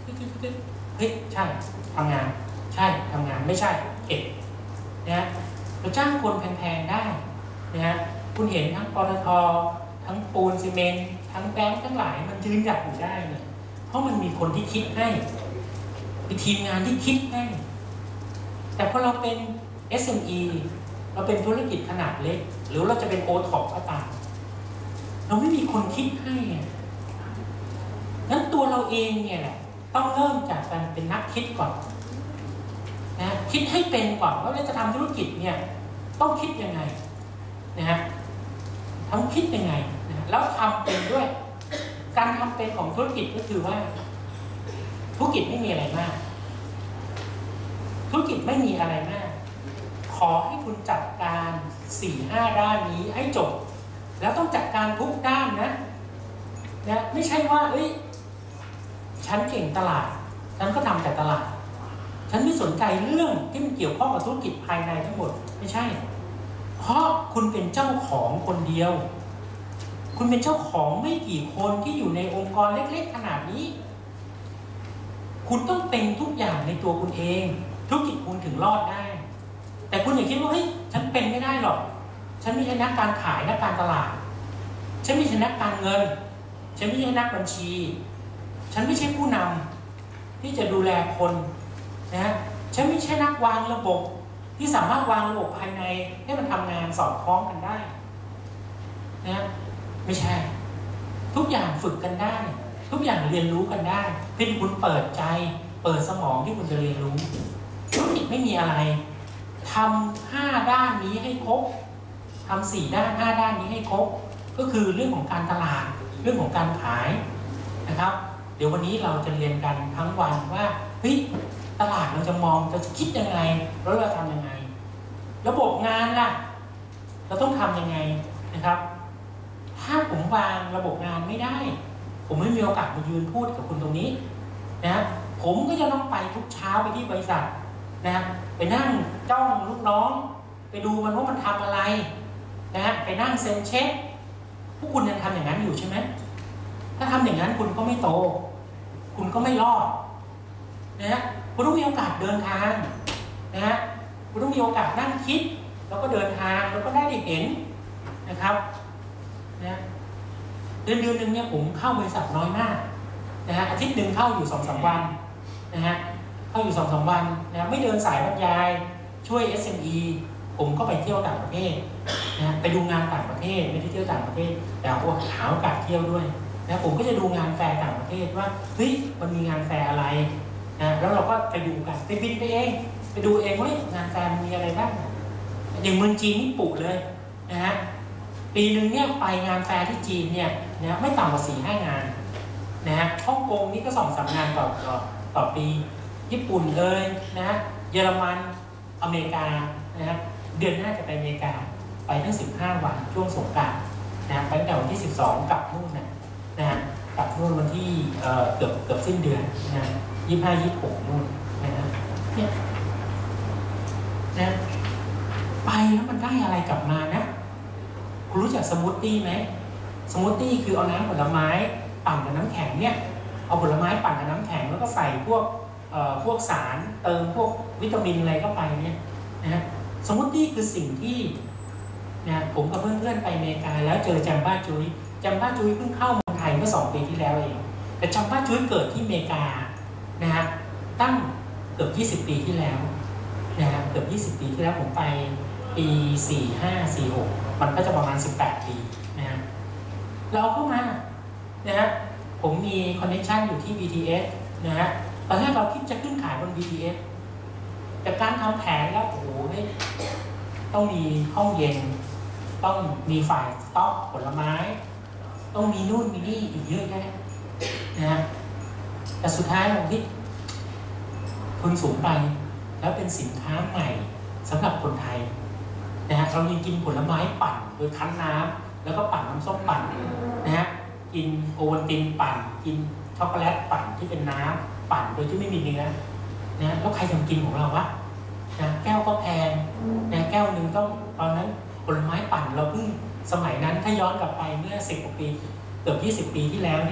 เฮ้ยใช่ทำงานใช่ทำงานไม่ใช่เก็บนะเราจ้างคนแพงๆได้นะฮะคุณเห็นทั้งปตท.ทั้งปูนซีเมนต์ทั้งแบงค์ทั้งหลายมันยืนหยัดอยู่ได้เนี่ยเพราะมันมีคนที่คิดให้มีทีมงานที่คิดให้แต่พอเราเป็น เอส เอ็ม อี เราเป็นธุรกิจขนาดเล็กหรือเราจะเป็น โอ ท็อป ก็ตามเราไม่มีคนคิดให้งั้นตัวเราเองเนี่ยแหละต้องเริ่มจากการเป็นนักคิดก่อนนะคิดให้เป็นก่อนว่าเราจะทำธุรกิจเนี่ยต้องคิดยังไงนะฮะทำคิดยังไงนะแล้วทำเป็นด้วยการทำเป็นของธุรกิจก็คือว่าธุรกิจไม่มีอะไรมากธุรกิจไม่มีอะไรมากขอให้คุณจัดการ สี่ห้า ด้านนี้ให้จบแล้วต้องจัดการทุกด้านนะนะไม่ใช่ว่าเอ้ยฉันเก่งตลาดฉันก็ทำแต่ตลาดฉันไม่สนใจเรื่องที่มันเกี่ยวข้องกับธุรกิจภายในทั้งหมดไม่ใช่เพราะคุณเป็นเจ้าของคนเดียวคุณเป็นเจ้าของไม่กี่คนที่อยู่ในองค์กรเล็กๆขนาดนี้คุณต้องเป็นทุกอย่างในตัวคุณเองธุรกิจคุณถึงรอดได้แต่คุณอย่าคิดว่าเฮ้ยฉันเป็นไม่ได้หรอกฉันไม่ใช่นักการขายนักการตลาดฉันไม่ใช่นักการเงินฉันไม่ใช่นักบัญชีฉันไม่ใช่ผู้นำที่จะดูแลคนนะฉันไม่ใช่นักวางระบบที่สามารถวางระบบภายในให้มันทำงานสอดคล้องกันได้นะไม่ใช่ทุกอย่างฝึกกันได้ทุกอย่างเรียนรู้กันได้เพียงคุณเปิดใจเปิดสมองที่คุณจะเรียนรู้ธุรกิจไม่มีอะไรทำห้าด้านนี้ให้ครบทำสี่ด้านห้าด้านนี้ให้ครบก็คือเรื่องของการตลาดเรื่องของการขายนะครับเดี๋ยววันนี้เราจะเรียนกันทั้งวันว่าเฮ้ยตลาดเราจะมองเราจะคิดยังไงแล้วเราทำยังไงระบบงานล่ะเราต้องทำยังไงนะครับถ้าผมวางระบบงานไม่ได้ผมไม่มีโอกาสมายืนพูดกับคุณตรงนี้นะผมก็จะต้องไปทุกเช้าไปที่บริษัทนะไปนั่งจ้องลูกน้องไปดูมันว่ามันทำอะไรนะไปนั่งเซ็นเช็คพวกคุณยังทำอย่างนั้นอยู่ใช่ไหมถ้าทำอย่างนั้นคุณก็ไม่โตคุณก็ไม่รอดนะฮะคุณต้องมีโอกาสเดินทางนะฮะคุณต้องมีโอกาสนั่งคิดแล้วก็เดินทางแล้วก็ได้เห็นนะครับนะเดือนเดือนหนึ่งเนี่ยผมเข้าบริษัทน้อยมากนะฮะอาทิตย์หนึ่งเข้าอยู่สองสามวันนะฮะเข้าอยู่สองสามวันนะไม่เดินสายบรรยายช่วย เอส เอ็ม อี ผมก็ไปเที่ยวต่างประเทศนะไปดูงานต่างประเทศไม่ได้เที่ยวต่างประเทศแต่ว่าหาโอกาสเที่ยวด้วยนะผมก็จะดูงานแฟร์ต่างประเทศว่าเฮ้ยมันมีงานแฟร์อะไรนะแล้วเราก็ไปดูกันไปบินไปเองไปดูเองว่างานแฟร์มีอะไรบ้างอย่างเมืองจีนนี่ปุเลยนะฮะปีหนึ่งเนี่ยไปงานแฟร์ที่จีนเนี่ยนะไม่ต่ำกว่าสี่ห้างานนะฮะฮ่องกงนี่ก็สองสามงานต่อต่อต่อปีญี่ปุ่นเลยนะฮะเยอรมันอเมริกานะครับเดือนหน้าจะไปอเมริกาไปทั้งสิบห้าวันช่วงสงกรานต์นะไปตั้งแต่วันที่สิบสองกลับนู่นนะนะฮะกลับนู่นวันที่เอ่อเกือบเกือบสิ้นเดือนนะยี่สิบห้ายี่สิบหกนู่นนะฮะเนี่ยนะไปแล้วมันได้อะไรกลับมานะคุณรู้จักสมูทตี้ไหมสมูทตี้คือเอาน้ำผลไม้ปั่นกับน้ำแข็งเนี่ยเอาผลไม้ปั่นกับน้ำแข็งแล้วก็ใส่พวกเอ่อพวกสารเติมพวกวิตามินอะไรเข้าไปเนี่ยนะฮะสมูทตี้คือสิ่งที่นะผมกับเพื่อนๆไปอเมริกาแล้วเจอจัมบ้าจุ้ยจัมบ้าจุ้ยเพิ่งเข้าเมืองไทยเมื่อสองปีที่แล้วเองแต่จัมบ้าจุ้ยเกิดที่อเมริกานะฮะตั้งเกือบยี่สิบปีที่แล้วนะฮะเกือบยี่สิบปีที่แล้วผมไปปีสี่ห้า สี่หกมันก็จะประมาณสิบแปดปีนะฮะเราเข้ามานะฮะผมมีคอนเนคชั่นอยู่ที่ บี ที เอส นะฮะตอนแรกเราคิดจะขึ้นขายบน บี ที เอส แต่การทำแผนแล้วโอ้โหต้องมีห้องเย็นต้องมีฝ่ายสต็อกผลไม้ต้องมีนู่นมีนี่อีกเยอะแยะนะฮะแต่สุดท้ายผมคิดทุนสูงไปแล้วเป็นสินค้าใหม่สำหรับคนไทยนะฮะเรายังกินผลไม้ปั่นโดยคั้นน้ำแล้วก็ปั่นน้ำส้มปั่นนะฮะกินโอวัลตินปั่นกินช็อกโกแลตปั่นที่เป็นน้ำปั่นโดยที่ไม่มีเนื้อนะแล้วใครจะกินของเราวะนะแก้วก็แพงนะแก้วหนึ่งต้องตอนนั้นผลไม้ปั่นเราเพิ่งสมัยนั้นถ้าย้อนกลับไปเมื่อสิบกว่าปีเกือบยี่สิบปีที่แล้วเนี่ย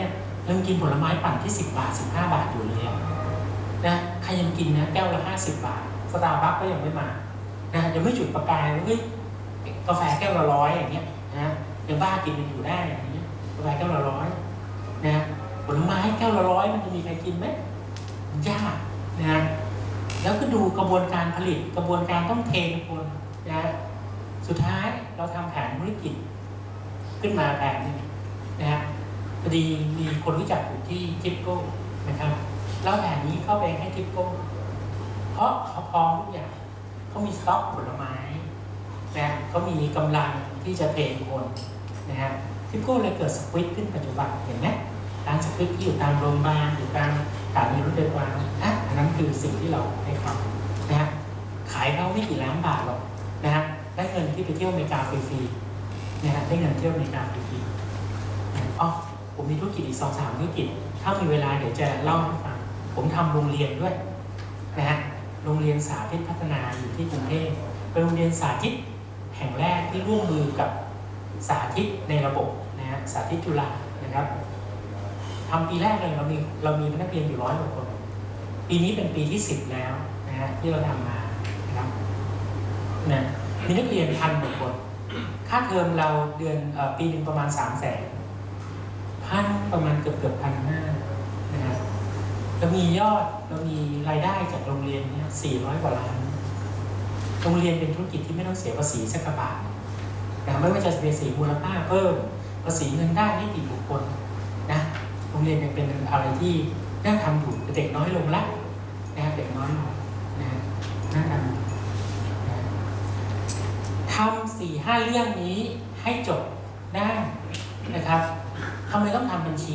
ยังกินผลไม้ปั่นที่สิบบาทสิบห้าบาทอยู่เลยนะใครยังกินนะแก้วละห้าสิบบาทสตาร์บัคก็ยังไม่มานะยังไม่จุดประกายว่าเฮ้ยกาแฟแก้วละร้อยอย่างเงี้ยนะยังบ้ากินมันอยู่ได้อย่างเงี้ยกาแฟแก้วละร้อยนะผลไม้แก้วละร้อยมันจะมีใครกินไหมยากนะแล้วก็ดูกระบวนการผลิตกระบวนการต้องเทรนคนนะสุดท้ายเราทำแผนธุรกิจขึ้นมาแผนนึงนะฮะพอดีมีคนรู้จักอยู่ที่ทิปโก้นะครับแล้วแผนนี้เข้าไปให้ทิปโก้เพราะเขาพร้อมทุกอย่างเขามีสต็อกผลไม้นะเขามีกำลังที่จะเทรนคนนะฮะทิปโก้เลยเกิดสควิตขึ้นปัจจุบันเห็นไหมร้านสควิตที่อยู่ตามโรงพยาบาลอยู่ตามสถานีรถไฟฟ้าอ่ะอันนั้นคือสิ่งที่เราให้เขานะฮะขายเขาไม่กี่ล้านบาทหรอกนะฮะได้เงินที่ไปเที่ยวอเมริกาฟรีๆนะฮะได้เงินเที่ยวอเมริกาฟรีๆอ๋อผมมีธุรกิจอีกสองสามธุรกิจถ้ามีเวลาเดี๋ยวจะเล่าให้ฟังผมทำโรงเรียนด้วยนะฮะโรงเรียนสาธิตพัฒนาอยู่ที่กรุงเทพเป็นโรงเรียนสาธิตแห่งแรกที่ร่วมมือกับสาธิตในระบบนะฮะสาธิตจุฬานะครับทำปีแรกเลยเรามีเรามีนักเรียนอยู่ร้อยกว่าคนปีนี้เป็นปีที่สิบแล้วนะฮะที่เราทำมานะครับนะมีนักเรียนพันกว่าคนค่าเทอมเราเดือนปีหนึ่งประมาณสามแสนพันประมาณเกือบเกือบพันห้านะครับเรามียอดเรามีรายได้จากโรงเรียนเนี่ยสี่ร้อยกว่าล้านโรงเรียนเป็นธุรกิจที่ไม่ต้องเสียภาษีสักบาทนะไม่ว่าจะเป็นภาษีมูลค่าเพิ่มภาษีเงินได้นิติบุคคลนะโรงเรียนยังเป็นอะไรที่น่าทำอยู่เด็กน้อยลงละนะเด็กน้อยลงนะน่าทำนะทำสี่ห้าเรื่องนี้ให้จบได้นะครับทำไมต้องทำบัญชี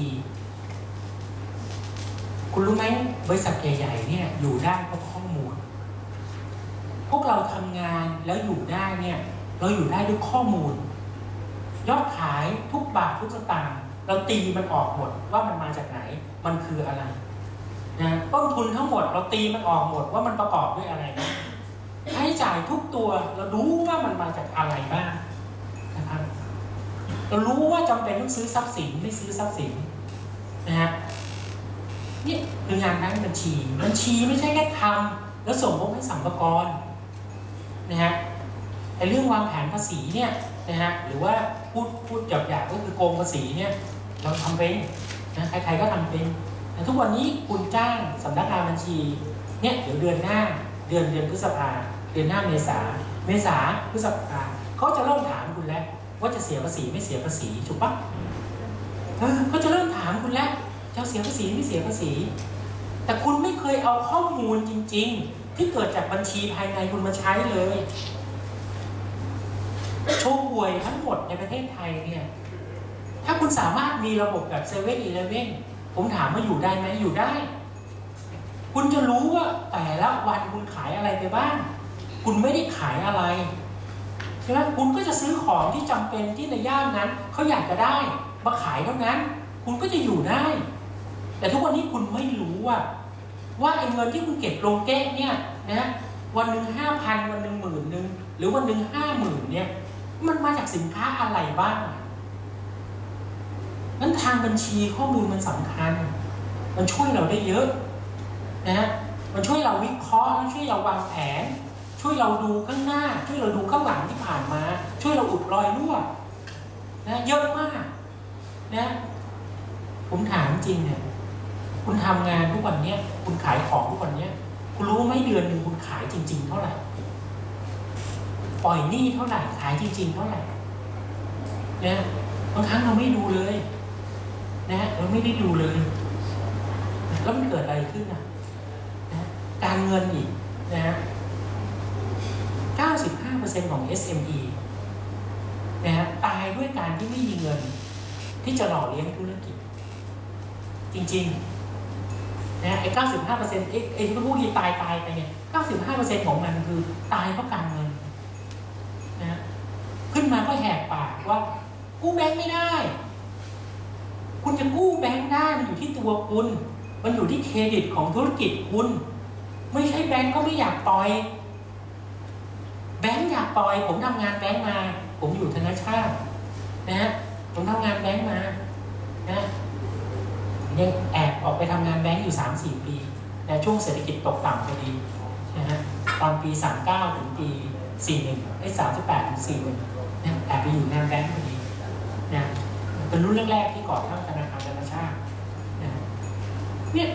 คุณรู้ไหมบริษัทใหญ่ๆเนี่ยอยู่ได้เพราะข้อมูลพวกเราทำงานแล้วอยู่ได้เนี่ยเราอยู่ได้ด้วยข้อมูลยอดขายทุกบาททุกสตางค์เราตีมันออกหมดว่ามันมาจากไหนมันคืออะไรนะต้นทุนทั้งหมดเราตีมันออกหมดว่ามันประกอบด้วยอะไรนะใช้จ่ายทุกตัวเรารู้ว่ามันมาจากอะไรบ้างนะครับเรารู้ว่าจำเป็นต้องซื้อทรัพย์สินไม่ซื้อทรัพย์สินนะฮะนี่คืองานด้านบัญชีบัญชีไม่ใช่แค่ทำแล้วส่งพวกให้สัมภาระนะฮะไอ้เรื่องวางแผนภาษีเนี่ยนะฮะหรือว่าพูดพูดหยาบๆก็คือโกงภาษีเนี่ยเราทำเป็นนะใครๆก็ทำเป็นแต่ทุกวันนี้คุณจ้างสำนักงานบัญชีเนี่ยเดี๋ยวเดือนหน้าเดือนเดือนพฤษภาเดือนหน้าเมษาเมษาพฤษภาเขาจะเริ่มถามคุณแล้วว่าจะเสียภาษีไม่เสียภาษีถูกปะเออเขาจะเริ่มถามคุณแล้วจะเสียภาษีไม่เสียภาษีแต่คุณไม่เคยเอาข้อมูลจริงๆที่เกิดจากบัญชีภายในคุณมาใช้เลยโชว์หวยทั้งหมดในประเทศไทยเนี่ยถ้าคุณสามารถมีระบบแบบเซเว่นอีเลฟเว่นผมถามว่าอยู่ได้ไหมอยู่ได้คุณจะรู้ว่าแต่ละวันคุณขายอะไรไปบ้างคุณไม่ได้ขายอะไรใช่ไหมคุณก็จะซื้อของที่จำเป็นที่ในย่านนั้นเขาอยากจะได้มาขายเท่านั้นคุณก็จะอยู่ได้แต่ทุกวันนี้คุณไม่รู้ว่าว่าไอ้เงินที่คุณเก็บลงเก๊ะเนี่ยนะวันหนึ่งห้าพันวันหนึ่งหมื่นหนึ่งหรือวันหนึ่งห้าหมื่นเนี่ยมันมาจากสินค้าอะไรบ้างนั้นทางบัญชีข้อมูลมันสำคัญมันช่วยเราได้เยอะนะมันช่วยเราวิเคราะห์ช่วยเราวางแผนช่วยเราดูข้างหน้าช่วยเราดูข้างหลังที่ผ่านมาช่วยเราอุดรอยรั่วนะเยอะมากนะผมถามจริงเนี่ยคุณทำงานทุกวันนี้คุณขายของทุกวันนี้คุณรู้ไหมเดือนหนึ่งคุณขายจริงๆเท่าไหร่ปล่อยหนี้เท่าไหร่ขายจริงๆเท่าไหร่นะบางครั้งเราไม่ดูเลยนะเราไม่ได้ดูเลยแล้วมันเกิดอะไรขึ้นนะนะการเงินอีกนะฮะ เก้าสิบห้าเปอร์เซ็นต์ ของ เอส เอ็ม อี นะฮะตายด้วยการที่ไม่มีเงินที่จะหล่อเลี้ยงธุรกิจจริงๆนะไอ้ เก้าสิบห้าเปอร์เซ็นต์ ไอ้ไอ้ที่พูดที่ตายตายไปเนี่ย เก้าสิบห้าเปอร์เซ็นต์ ของมันคือตายเพราะการเงินนะขึ้นมาก็แหกปากว่ากู้แบงค์ไม่ได้คุณจะกู้แบงค์ได้มันอยู่ที่ตัวคุณมันอยู่ที่เครดิตของธุรกิจคุณไม่ใช่แบงค์ก็ไม่อยากปล่อยแบงค์อยากปล่อยผมทำงานแบงค์มาผมอยู่ธนาชาตินะฮะผมทำงานแบงค์มานะผยังแอบออกไปทำงานแบงก์อยู่ สามสี่ ปีนะช่วงเศรษฐกิจตกต่ำพอดีนะฮะตอนปีสามสิบเก้าถึงปีสี่สิบเอ็ดไอ้สามสิบแปดถึงสี่สิบเอ็ดเนี่ยแอบไปอยู่งานแบงก์พอดีนะเป็นรุ่นแรกๆที่ก่อตั้งธนาคารธนาชาตินะเนี่ย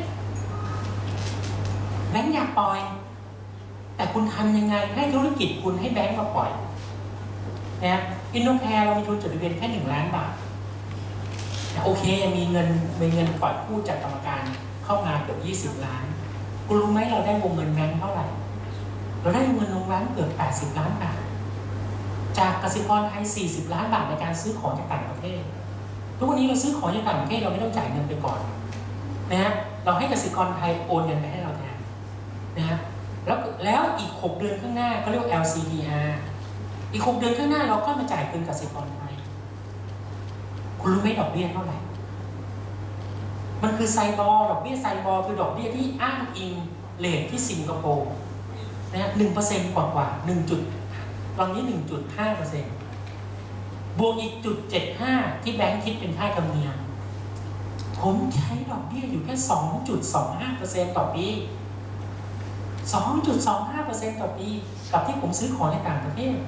แบงก์อยากปล่อยแต่คุณทำยังไงให้ธุรกิจคุณให้แบงก์มาปล่อยนะอินโนแคร์เรามีทุนจดทะเบียนแค่หนึ่งล้านบาทโอเคมีเงินมีเงินปล่อยกู้จากกรรมการเข้ามาเกือบยี่สิบล้านคุณรู้ไหมเราได้วงเงินแบงค์เท่าไหร่เราได้วงเงินลงแบงค์เกือบแปดสิบล้านบาทจากกสิกรไทยสี่สิบล้านบาทในการซื้อของจากต่างประเทศทุกวันนี้เราซื้อของจากต่างประเทศเราไม่ต้องจ่ายเงินไปก่อนนะฮะเราให้กสิกรไทยโอนเงินไปให้เราแทนนะฮะแล้วแล้วอีกหกเดือนข้างหน้าเขาเรียก แอล ซี ดี อาร์ อีกหกเดือนข้างหน้าเราก็มาจ่ายคืนกสิกรไทยคุณรู้ไหมดอกเบี้ยเท่าไหร่มันคือไซบอร์ดอกเบี้ยไซบอร์คือดอกเบี้ยที่อ้างอิงเรทที่สิงคโปร์นะหนึ่งเปอร์เซ็นต์กว่ากว่าหนึ่งจุดตอนนี้หนึ่งจุดห้าเปอร์เซ็นต์บวกอีกจุดเจ็ดห้าที่แบงค์คิดเป็นค่าธรรมเนียมผมใช้ดอกเบี้ยอยู่แค่สองจุดสองห้าเปอร์เซ็นต์ต่อปีสองจุดสองห้าเปอร์เซ็นต์ต่อปีกับที่ผมซื้อของในต่างประเทศ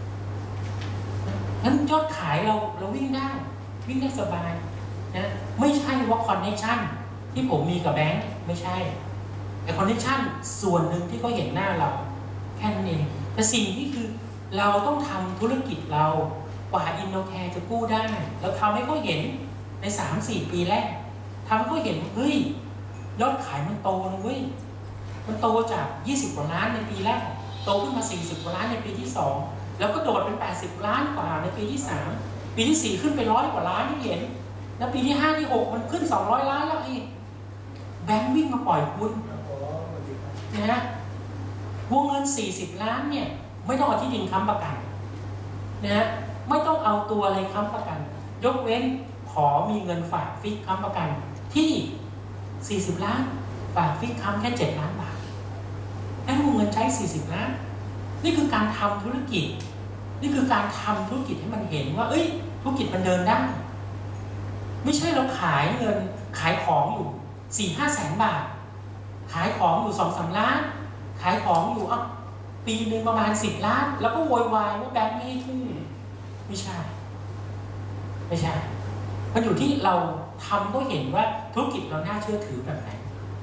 งั้นยอดขายเราเราวิ่งได้วิ่งได้สบายนะไม่ใช่ว่าคอนเนคชั่นที่ผมมีกับแบงค์ไม่ใช่แต่คอนเนคชั่นส่วนหนึ่งที่เขาเห็นหน้าเราแค่นั้นเองแต่สิ่งที่คือเราต้องทำธุรกิจเรากว่าอินโนแคร์จะกู้ได้เราทำให้เขาเห็นใน สามสี่ ปีแรกทำให้เขาเห็นเฮ้ยยอดขายมันโตนะเว้ยมันโตจากยี่สิบกว่าล้านในปีแรกโตขึ้นมาสี่สิบกว่าล้านในปีที่สองแล้วก็โดดเป็นแปดสิบล้านกว่าในปีที่สามปีที่สี่ขึ้นไปร้อยกว่าล้านที่เห็นแล้วปีที่ห้าที่หกมันขึ้นสองร้อยล้านแล้วอีกแบงค์วิ่งมาปล่อยคุณนะฮะวงเงินสี่สิบล้านเนี่ยไม่ต้องเอาที่ดินค้ำประกันนะฮะไม่ต้องเอาตัวอะไรค้ำประกันยกเว้นขอมีเงินฝากฟิกค้ำประกันที่สี่สิบล้านฝากฟิกค้ำแค่เจ็ดล้านบาทให้วงเงินใช้สี่สิบล้านนี่คือการทำธุรกิจนี่คือการทำธุรกิจให้มันเห็นว่าเอ้ยธุรกิจมันเดินได้ไม่ใช่เราขายเงินขายของอยู่สี่ห้าแสนบาทขายของอยู่สองสามล้านขายของอยู่อ่ะปีหนึ่งประมาณสิบล้านแล้วก็โวยวายว่าแบงค์ไม่ให้กู้ไม่ใช่ไม่ใช่มันอยู่ที่เราทำก็เห็นว่าธุรกิจเราน่าเชื่อถือแบบไหน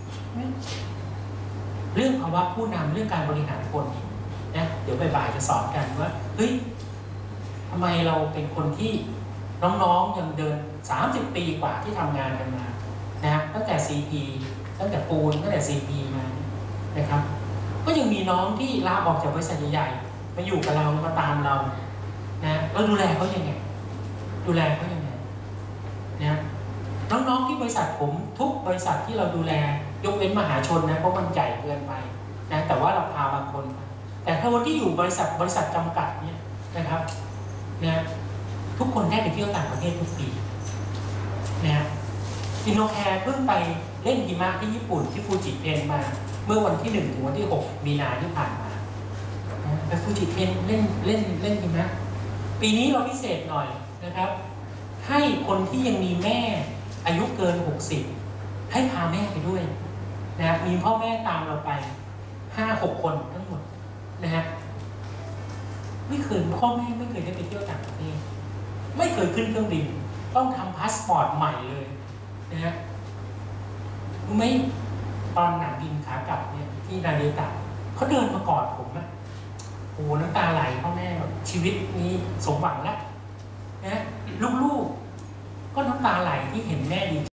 เรื่องภาวะผู้นำเรื่องการบริหารคนนะเดี๋ยวบ่ายๆจะสอนกันว่าเฮ้ยทำไมเราเป็นคนที่น้องๆยังเดินสามสิบปีกว่าที่ทำงานกันมานะตั้งแต่ ซี พี ตั้งแต่ปูนตั้งแต่ ซี พี มานะครับก็ยังมีน้องที่ลาออกจากบริษัทใหญ่ๆมาอยู่กับเรามาตามเรานะเราดูแลเขายังไงดูแลเขายังไงนะน้องๆที่บริษัทผมทุกบริษัทที่เราดูแลยกเว้นมหาชนนะเพราะมันใหญ่เกินไปนะแต่ว่าเราพาบางคนแต่ถ้าวันที่อยู่บริษัทบริษัทจำกัดเนี่ยนะครับนะทุกคนได้ไปเที่ยวต่างประเทศทุกปีนะอินโนแคร์เพิ่งไปเล่นหิมะที่ญี่ปุ่นที่ฟูจิเทนมาเมื่อวันที่หนึ่งถึงวันที่หกมีนาที่ผ่านมาไปฟูจิเทนเล่นเล่นเล่นหิมะปีนี้เราพิเศษหน่อยนะครับให้คนที่ยังมีแม่อายุเกินหกสิบให้พาแม่ไปด้วยนะมีพ่อแม่ตามเราไปห้าหกคนทั้งหมดนะฮะไม่เคยพ่อแม่ไม่เคยได้ไปเที่ยวต่างประเทศไม่เคยขึ้นเครื่องบินต้องทำพาสปอร์ตใหม่เลยนะฮะรู้ไหมตอนหนังบินขากลับเนี่ยที่นาเดตะเขาเดินมากอดผมอะโอ้น้ำตาไหลพ่อแม่แบบชีวิตนี้สมหวังแล้วนะลูกๆก็น้ำตาไหลที่เห็นแม่ดี